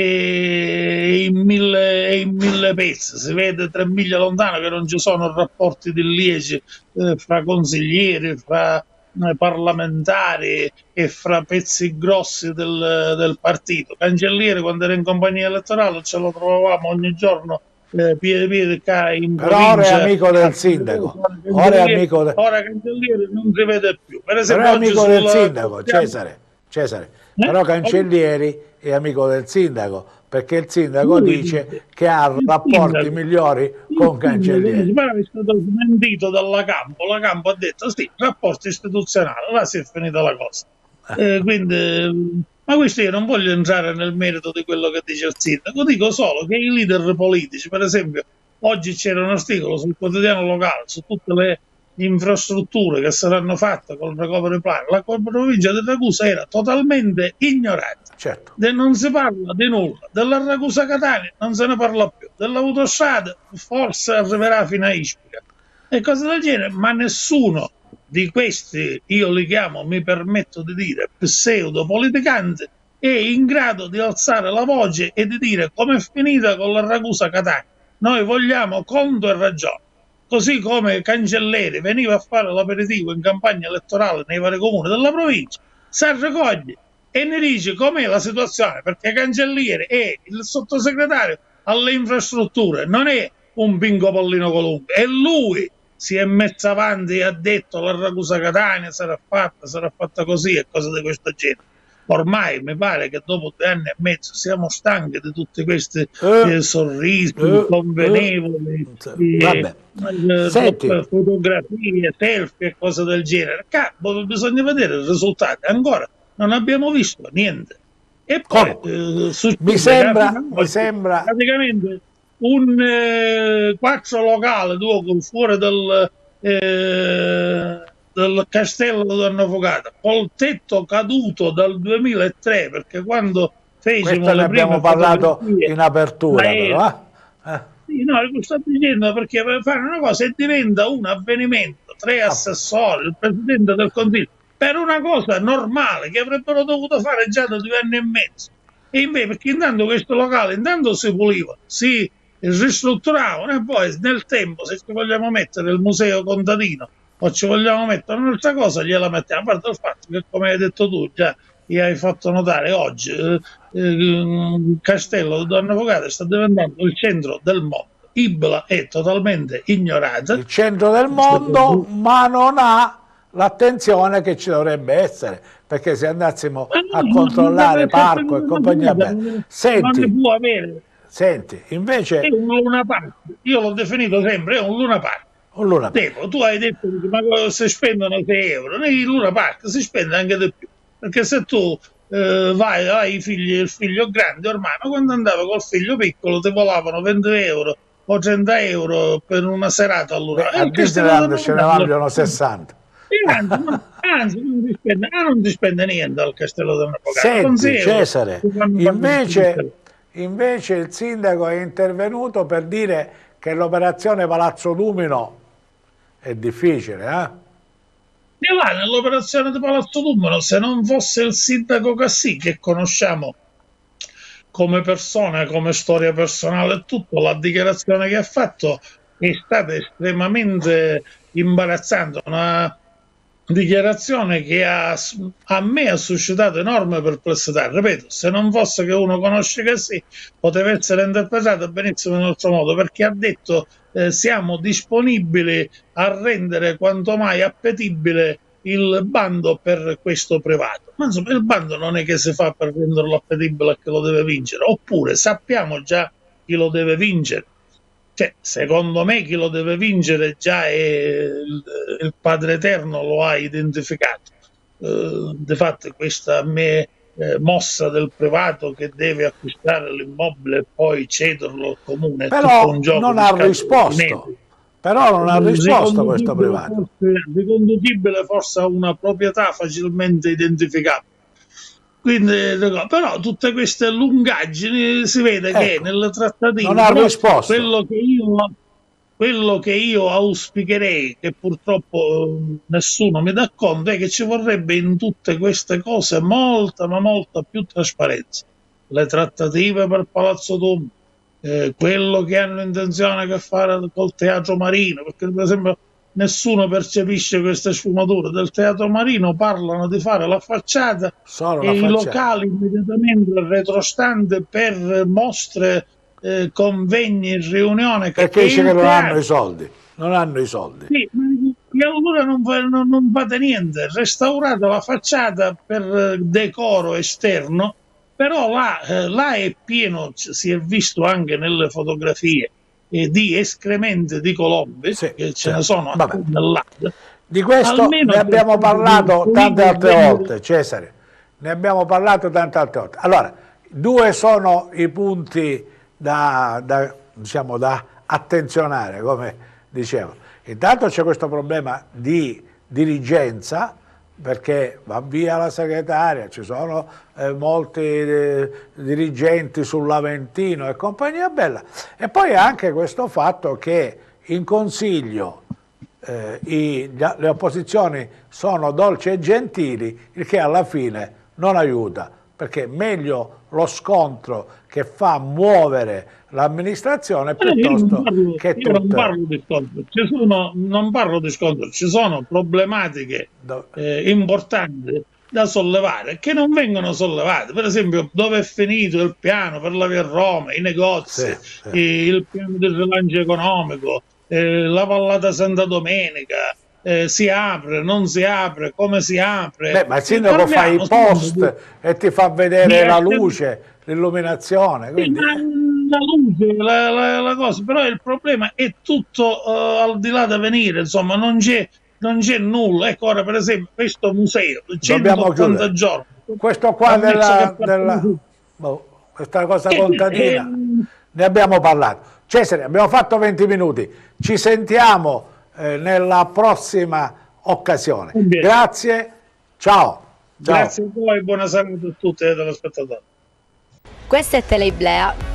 e in mille pezzi, si vede 3 miglia lontano che non ci sono rapporti di liegi fra consiglieri, fra parlamentari e fra pezzi grossi del partito. Cancelliere, quando era in compagnia elettorale, ce lo trovavamo ogni giorno piede in però ora è amico del sindaco, ora Cancelliere non si vede più. Per esempio, però è amico del sindaco, Cesare. Però Cancellieri è amico del sindaco, perché il sindaco dice che ha rapporti migliori con Cancellieri. Ma è stato smentito dalla Campo, la Campo ha detto sì, rapporti istituzionali, là si è finita la cosa. Quindi, ma questo io non voglio entrare nel merito di quello che dice il sindaco, dico solo che i leader politici, per esempio, oggi c'era un articolo sul quotidiano locale su tutte le infrastrutture che saranno fatte col recovery plan, la provincia di Ragusa era totalmente ignorata. Certo. Non si parla di nulla, della Ragusa-Catania non se ne parla più, dell'autostrada forse arriverà fino a Ispica e cose del genere, ma nessuno di questi, io li chiamo, mi permetto di dire, pseudo-politicanti, è in grado di alzare la voce e di dire com'è finita con la Ragusa-Catania. Noi vogliamo conto e ragione. Così come Cancellieri veniva a fare l'aperitivo in campagna elettorale nei vari comuni della provincia, si raccoglie e ne dice com'è la situazione, perché Cancellieri è il sottosegretario alle infrastrutture, non è un Pinco Pollino qualunque, e lui si è messo avanti e ha detto la Ragusa Catania sarà fatta così e cose di questo genere. Ormai mi pare che dopo 2 anni e mezzo siamo stanchi di tutti questi sorrisi convenevoli, fotografie, selfie e cose del genere. Bisogna vedere i risultati. Ancora non abbiamo visto niente. E poi mi sembra praticamente un 4 locale fuori del castello di Don Avvocato col tetto caduto dal 2003, perché quando fecimo le prime abbiamo parlato in apertura però, Sì, no, lo sto dicendo perché per fare una cosa e diventa un avvenimento, 3 assessori, il presidente del consiglio, per una cosa normale che avrebbero dovuto fare già da 2 anni e mezzo. E invece, perché intanto questo locale intanto si puliva, si ristrutturavano e poi nel tempo, se ci vogliamo mettere il museo contadino o ci vogliamo mettere un'altra cosa, gliela mettiamo. A parte il fatto che, come hai detto tu, già gli hai fatto notare oggi, il castello di Don Avvocato sta diventando il centro del mondo. Ibla è totalmente ignorata. Il centro del mondo, ma non ha l'attenzione che ci dovrebbe essere, perché se andassimo a controllare parco e compagnia bella, senti, invece è un Luna Park, io l'ho definito sempre, è un Luna Park. Tu hai detto ma si spendono 6 euro, nei Luna Park si spende anche di più, perché se tu hai il figlio grande ormai, ma quando andavo col figlio piccolo ti volavano 20 euro o 30 euro per una serata all'ora. A Disneyland ce ne vogliono 60. Anzi, non si spende niente al castello del Avvocato. Senti, Cesare, invece il sindaco è intervenuto per dire che l'operazione Palazzo Lumino è difficile, E là, nell'operazione di Palazzo Lumino, se non fosse il sindaco Cassì, che conosciamo come persona, come storia personale e tutto, la dichiarazione che ha fatto è stata estremamente imbarazzante, una dichiarazione che a me ha suscitato enorme perplessità. Ripeto, se non fosse che uno conosce Casì, poteva essere interpretato benissimo in un altro modo, perché ha detto siamo disponibili a rendere quanto mai appetibile il bando per questo privato. Ma insomma, il bando non è che si fa per renderlo appetibile a chi lo deve vincere, oppure sappiamo già chi lo deve vincere. Cioè, secondo me chi lo deve vincere già è il Padre Eterno, lo ha identificato. Difatti questa mossa del privato che deve acquistare l'immobile e poi cederlo al comune, però non ha risposto. Però non ha risposto questo privato. Riconducibile forse a una proprietà facilmente identificabile. Quindi, però tutte queste lungaggini si vede che nelle trattative non ha risposto. Quello che io auspicherei, che purtroppo nessuno mi dà conto, è che ci vorrebbe in tutte queste cose molta ma molta più trasparenza. Le trattative per Palazzo Duomo, quello che hanno intenzione di fare col Teatro Marino, perché per esempio nessuno percepisce queste sfumature del Teatro Marino, parlano di fare la facciata e i locali immediatamente retrostante per mostre, convegni, riunioni, perché dice che non hanno i soldi, non hanno i soldi. Sì, e allora non fate niente, restaurate la facciata per decoro esterno, però là è pieno, si è visto anche nelle fotografie, di escrementi di colombe, che ce ne sono nell'acqua. Di questo ne abbiamo parlato tante altre volte, Cesare, ne abbiamo parlato tante altre volte. Allora, due sono i punti da attenzionare, come dicevo. Intanto c'è questo problema di dirigenza, perché va via la segretaria, ci sono molti dirigenti sull'Aventino e compagnia bella, e poi anche questo fatto che in Consiglio le opposizioni sono dolci e gentili, il che alla fine non aiuta, perché meglio lo scontro che fa muovere l'amministrazione piuttosto che tutte. Io non parlo di scontro, non parlo di scontro, ci sono problematiche importanti da sollevare che non vengono sollevate. Per esempio, dove è finito il piano per la via Roma, i negozi, il piano del rilancio economico, la vallata Santa Domenica, si apre, non si apre, come si apre. Beh, ma il sindaco fa i post e ti fa vedere la luce, l'illuminazione. Quindi... la luce, la cosa, però il problema è tutto al di là da venire, insomma, non c'è nulla. Ecco, ora per esempio questo museo, 180 giorni. Questo qua questa cosa contadina, ne abbiamo parlato. Cesare, abbiamo fatto 20 minuti, ci sentiamo nella prossima occasione. Grazie, ciao. Grazie a voi, buona salute a tutti i telespettatori. Questa è Teleiblea.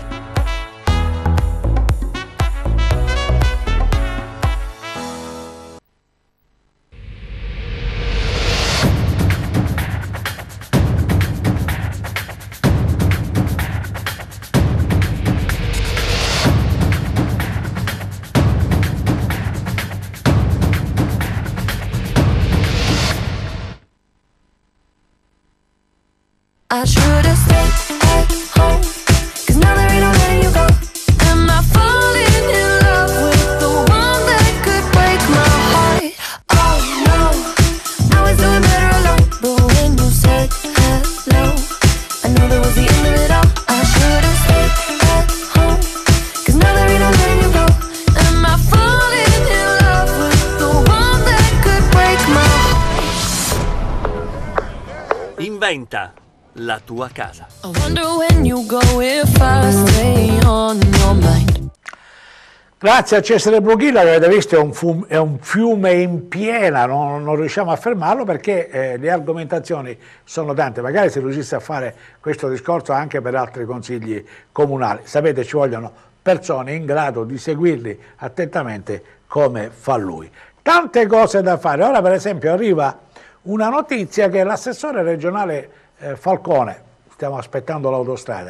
I should have stayed at home, 'cause now there ain't no letting you go. Am I falling in love with the one that could break my heart? Oh no, I was doing better alone, but when you said hello, I knew that was the end of it all. I should have stayed at home, 'cause now there ain't no letting you go. Am I falling in love with the one that could break my heart? Inventa la tua casa. I wonder when you go if I stay on your mind. Grazie a Cesare Brughilla, che avete visto è un fiume in piena, non riusciamo a fermarlo perché le argomentazioni sono tante. Magari se riuscisse a fare questo discorso anche per altri consigli comunali. Sapete, ci vogliono persone in grado di seguirli attentamente come fa lui. Tante cose da fare. Ora per esempio arriva una notizia che l'assessore regionale Falcone, stiamo aspettando l'autostrada,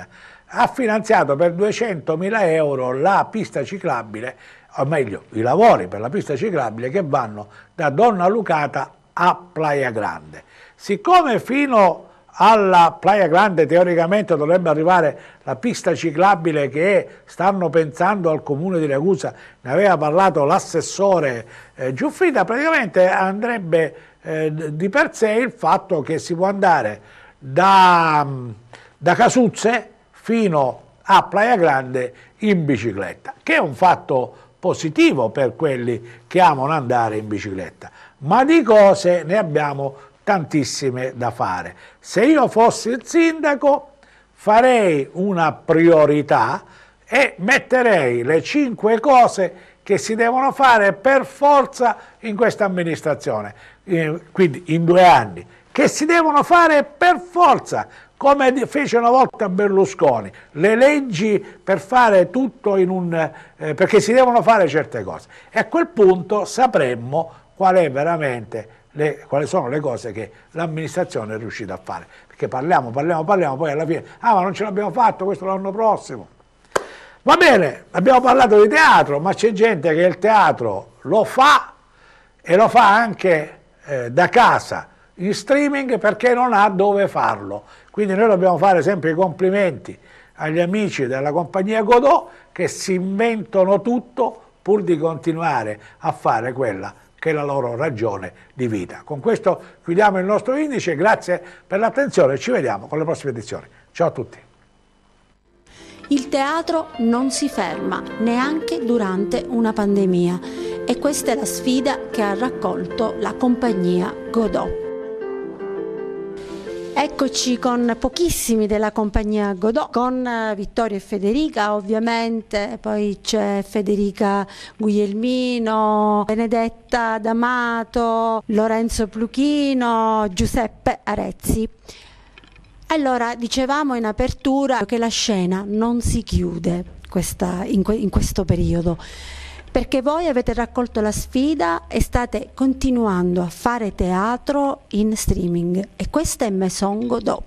ha finanziato per 200.000 euro la pista ciclabile, o meglio, i lavori per la pista ciclabile che vanno da Donna Lucata a Playa Grande. Siccome fino alla Playa Grande teoricamente dovrebbe arrivare la pista ciclabile che stanno pensando al comune di Ragusa, ne aveva parlato l'assessore Giuffrida, praticamente andrebbe di per sé il fatto che si può andare da Casuzze fino a Playa Grande in bicicletta, che è un fatto positivo per quelli che amano andare in bicicletta, ma di cose ne abbiamo tantissime da fare. Se io fossi il sindaco farei una priorità e metterei le 5 cose che si devono fare per forza in questa amministrazione, quindi in 2 anni, che si devono fare per forza, come fece una volta Berlusconi, le leggi per fare tutto perché si devono fare certe cose. E a quel punto sapremmo quali sono le cose che l'amministrazione è riuscita a fare. Perché parliamo, poi alla fine, ma non ce l'abbiamo fatto, questo l'anno prossimo. Va bene, abbiamo parlato di teatro, ma c'è gente che il teatro lo fa e lo fa anche da casa, in streaming, perché non ha dove farlo. Quindi noi dobbiamo fare sempre i complimenti agli amici della compagnia Godot che si inventano tutto pur di continuare a fare quella che è la loro ragione di vita. Con questo chiudiamo il nostro indice, grazie per l'attenzione e ci vediamo con le prossime edizioni. Ciao a tutti. Il teatro non si ferma neanche durante una pandemia e questa è la sfida che ha raccolto la compagnia Godot. Eccoci con pochissimi della compagnia Godot, con Vittorio e Federica ovviamente, poi c'è Federica Guglielmino, Benedetta D'Amato, Lorenzo Pluchino, Giuseppe Arezzi. Allora, dicevamo in apertura che la scena non si chiude in questo periodo, perché voi avete raccolto la sfida e state continuando a fare teatro in streaming e questa è Maison Godot.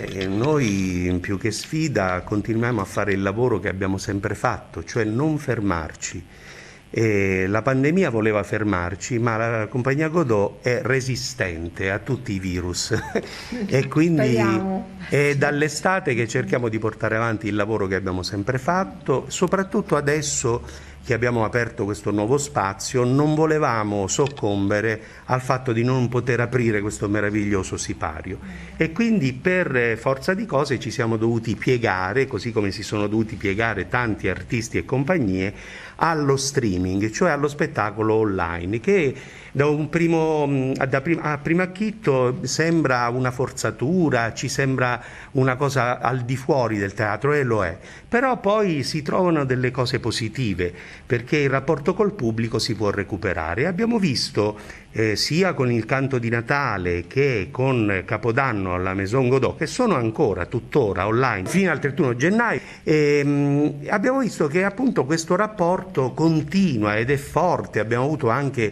Noi più che sfida continuiamo a fare il lavoro che abbiamo sempre fatto, cioè non fermarci. La pandemia voleva fermarci, ma la compagnia Godot è resistente a tutti i virus e quindi è dall'estate che cerchiamo di portare avanti il lavoro che abbiamo sempre fatto, soprattutto adesso che abbiamo aperto questo nuovo spazio. Non volevamo soccombere al fatto di non poter aprire questo meraviglioso sipario e quindi per forza di cose ci siamo dovuti piegare, così come si sono dovuti piegare tanti artisti e compagnie, allo streaming, cioè allo spettacolo online, che a primo acchitto sembra una forzatura, ci sembra una cosa al di fuori del teatro e lo è, però poi si trovano delle cose positive perché il rapporto col pubblico si può recuperare. Abbiamo visto sia con il canto di Natale che con Capodanno alla Maison Godot, che sono ancora tuttora online fino al 31 gennaio, abbiamo visto che appunto questo rapporto continua ed è forte. Abbiamo avuto anche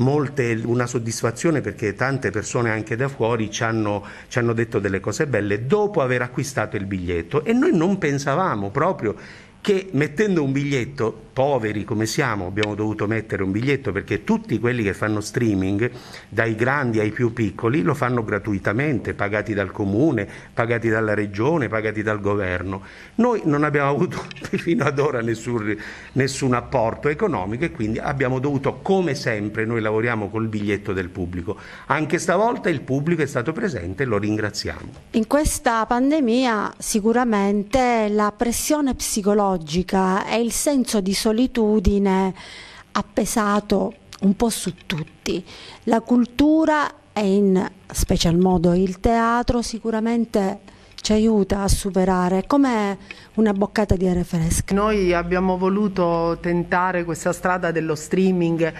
una soddisfazione perché tante persone anche da fuori ci hanno detto delle cose belle dopo aver acquistato il biglietto, e noi non pensavamo proprio che mettendo un biglietto, poveri come siamo, abbiamo dovuto mettere un biglietto perché tutti quelli che fanno streaming, dai grandi ai più piccoli, lo fanno gratuitamente, pagati dal comune, pagati dalla regione, pagati dal governo. Noi non abbiamo avuto fino ad ora nessun apporto economico e quindi abbiamo dovuto, come sempre, noi lavoriamo col biglietto del pubblico. Anche stavolta il pubblico è stato presente e lo ringraziamo. In questa pandemia sicuramente la pressione psicologica e il senso di solitudine ha pesato un po' su tutti. La cultura e in special modo il teatro sicuramente ci aiuta a superare, come una boccata di aria fresca. Noi abbiamo voluto tentare questa strada dello streaming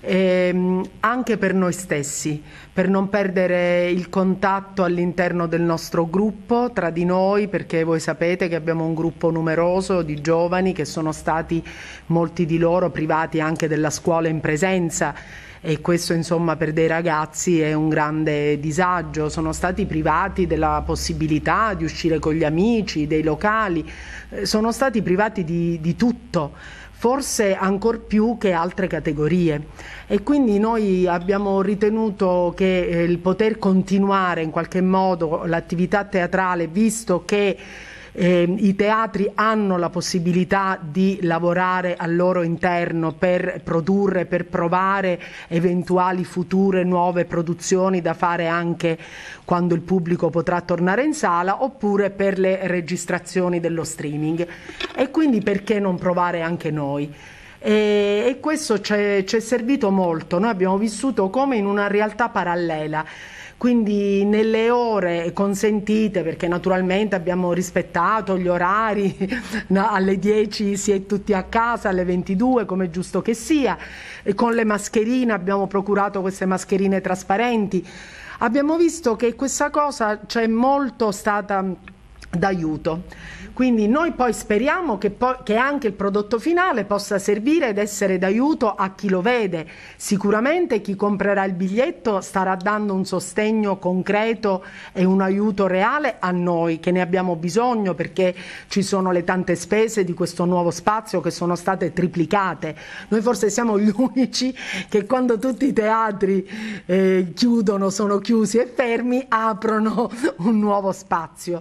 anche per noi stessi, per non perdere il contatto all'interno del nostro gruppo tra di noi, perché voi sapete che abbiamo un gruppo numeroso di giovani che sono stati, molti di loro, privati anche della scuola in presenza e questo insomma per dei ragazzi è un grande disagio. Sono stati privati della possibilità di uscire con gli amici, dei locali, sono stati privati di tutto, forse ancor più che altre categorie, e quindi noi abbiamo ritenuto che il poter continuare in qualche modo l'attività teatrale, visto che i teatri hanno la possibilità di lavorare al loro interno per produrre, per provare eventuali future nuove produzioni da fare anche quando il pubblico potrà tornare in sala, oppure per le registrazioni dello streaming, e quindi perché non provare anche noi? E questo ci è servito molto. Noi abbiamo vissuto come in una realtà parallela, quindi nelle ore consentite, perché naturalmente abbiamo rispettato gli orari, no, alle 10 si è tutti a casa, alle 22 come è giusto che sia, e con le mascherine abbiamo procurato queste mascherine trasparenti. Abbiamo visto che questa cosa c'è molto stata d'aiuto. Quindi noi poi speriamo che anche il prodotto finale possa servire ed essere d'aiuto a chi lo vede. Sicuramente chi comprerà il biglietto starà dando un sostegno concreto e un aiuto reale a noi, che ne abbiamo bisogno, perché ci sono le tante spese di questo nuovo spazio che sono state triplicate. Noi forse siamo gli unici che quando tutti i teatri chiudono, sono chiusi e fermi, aprono un nuovo spazio.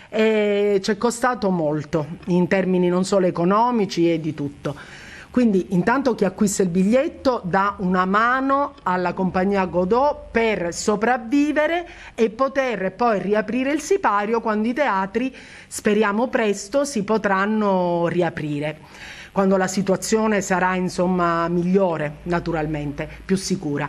E ci è costato molto in termini non solo economici e di tutto. Quindi intanto chi acquista il biglietto dà una mano alla compagnia Godot per sopravvivere e poter poi riaprire il sipario quando i teatri, speriamo presto, si potranno riaprire, quando la situazione sarà insomma migliore, naturalmente, più sicura.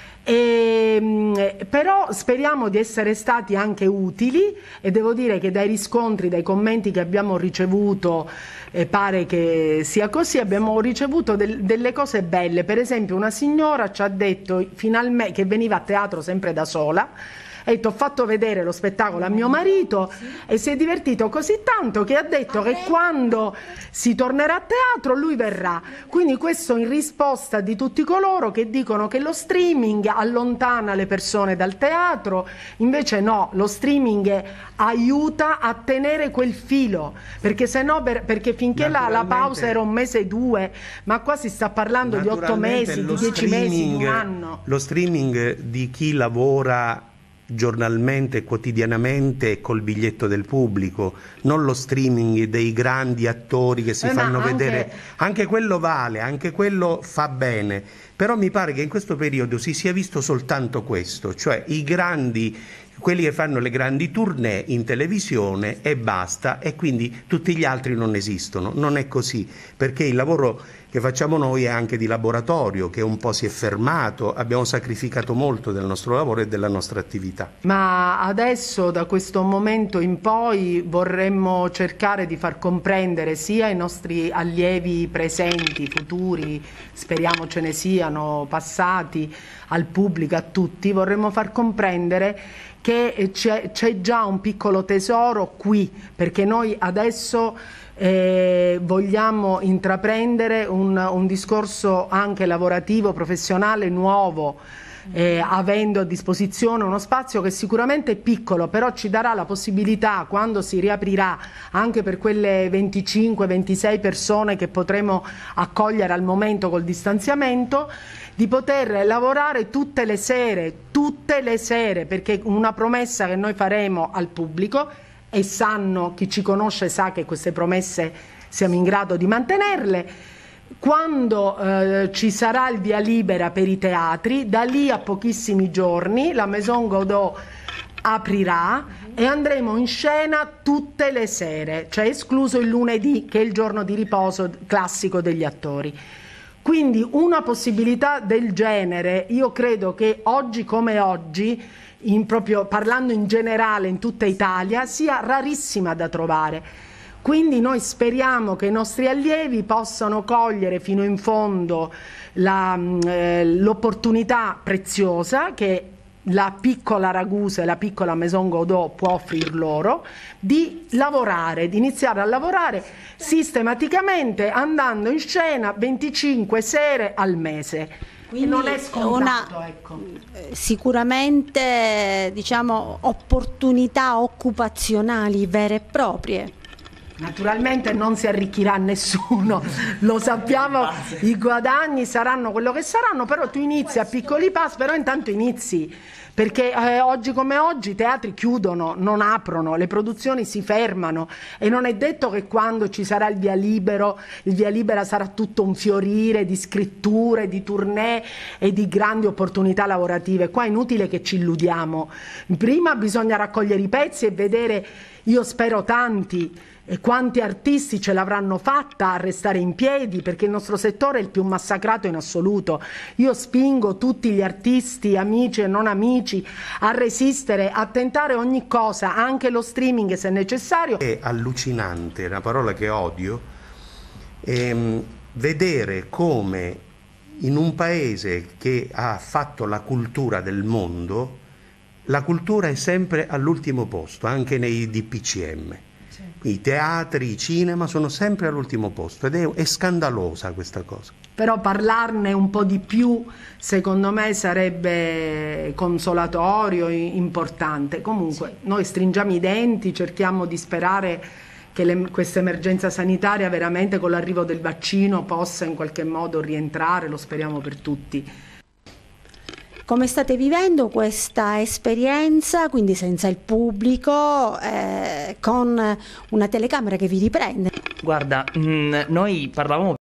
Però speriamo di essere stati anche utili, e devo dire che dai riscontri, dai commenti che abbiamo ricevuto, pare che sia così. Abbiamo ricevuto delle cose belle. Per esempio una signora ci ha detto finalmente, che veniva a teatro sempre da sola, ha detto: ho fatto vedere lo spettacolo a mio marito e si è divertito così tanto che ha detto che quando si tornerà a teatro lui verrà. Quindi questo in risposta di tutti coloro che dicono che lo streaming allontana le persone dal teatro. Invece no, lo streaming aiuta a tenere quel filo, perché se no, perché finché la pausa era 1 mese, 2, ma qua si sta parlando di 8 mesi, di 10 mesi, di un anno. Lo streaming di chi lavora giornalmente e quotidianamente col biglietto del pubblico, non lo streaming dei grandi attori che si fanno vedere. Anche quello vale, anche quello fa bene, però mi pare che in questo periodo si sia visto soltanto questo, cioè i grandi, quelli che fanno le grandi tournée in televisione e basta, e quindi tutti gli altri non esistono. Non è così, perché il lavoro che facciamo noi è anche di laboratorio, che un po' si è fermato, abbiamo sacrificato molto del nostro lavoro e della nostra attività. Ma adesso, da questo momento in poi, vorremmo cercare di far comprendere sia ai nostri allievi presenti, futuri, speriamo ce ne siano, passati, al pubblico, a tutti, vorremmo far comprendere che c'è già un piccolo tesoro qui, perché noi adesso vogliamo intraprendere un discorso anche lavorativo, professionale nuovo, avendo a disposizione uno spazio che sicuramente è piccolo, però ci darà la possibilità, quando si riaprirà, anche per quelle 25-26 persone che potremo accogliere al momento col distanziamento, di poter lavorare tutte le sere, perché una promessa che noi faremo al pubblico, e sanno, chi ci conosce sa che queste promesse siamo in grado di mantenerle. Quando ci sarà il via libera per i teatri, da lì a pochissimi giorni la Maison Godot aprirà e andremo in scena tutte le sere, cioè escluso il lunedì, che è il giorno di riposo classico degli attori. Quindi una possibilità del genere, io credo che oggi come oggi, proprio parlando in generale in tutta Italia, sia rarissima da trovare. Quindi noi speriamo che i nostri allievi possano cogliere fino in fondo l'opportunità preziosa che la piccola Ragusa e la piccola Maison Godot può offrir loro, di lavorare, di iniziare a lavorare sistematicamente, andando in scena 25 sere al mese. Quindi non è scontato, ecco. Sicuramente, diciamo, opportunità occupazionali vere e proprie. Naturalmente non si arricchirà nessuno, lo sappiamo, i guadagni saranno quello che saranno, però tu inizi a piccoli passi, però intanto inizi, perché oggi come oggi i teatri chiudono, non aprono, le produzioni si fermano e non è detto che quando ci sarà il via libera sarà tutto un fiorire di scritture, di tournée e di grandi opportunità lavorative. Qua è inutile che ci illudiamo, prima bisogna raccogliere i pezzi e vedere, io spero tanti, e quanti artisti ce l'avranno fatta a restare in piedi, perché il nostro settore è il più massacrato in assoluto. Io spingo tutti gli artisti, amici e non amici, a resistere, a tentare ogni cosa, anche lo streaming se necessario. È allucinante, una parola che odio, vedere come in un paese che ha fatto la cultura del mondo, la cultura è sempre all'ultimo posto, anche nei DPCM. I teatri, i cinema sono sempre all'ultimo posto ed è scandalosa questa cosa. Però parlarne un po' di più secondo me sarebbe consolatorio, importante. Comunque noi stringiamo i denti, cerchiamo di sperare che questa emergenza sanitaria veramente con l'arrivo del vaccino possa in qualche modo rientrare, lo speriamo per tutti. Come state vivendo questa esperienza, quindi senza il pubblico, con una telecamera che vi riprende? Guarda, noi parlavamo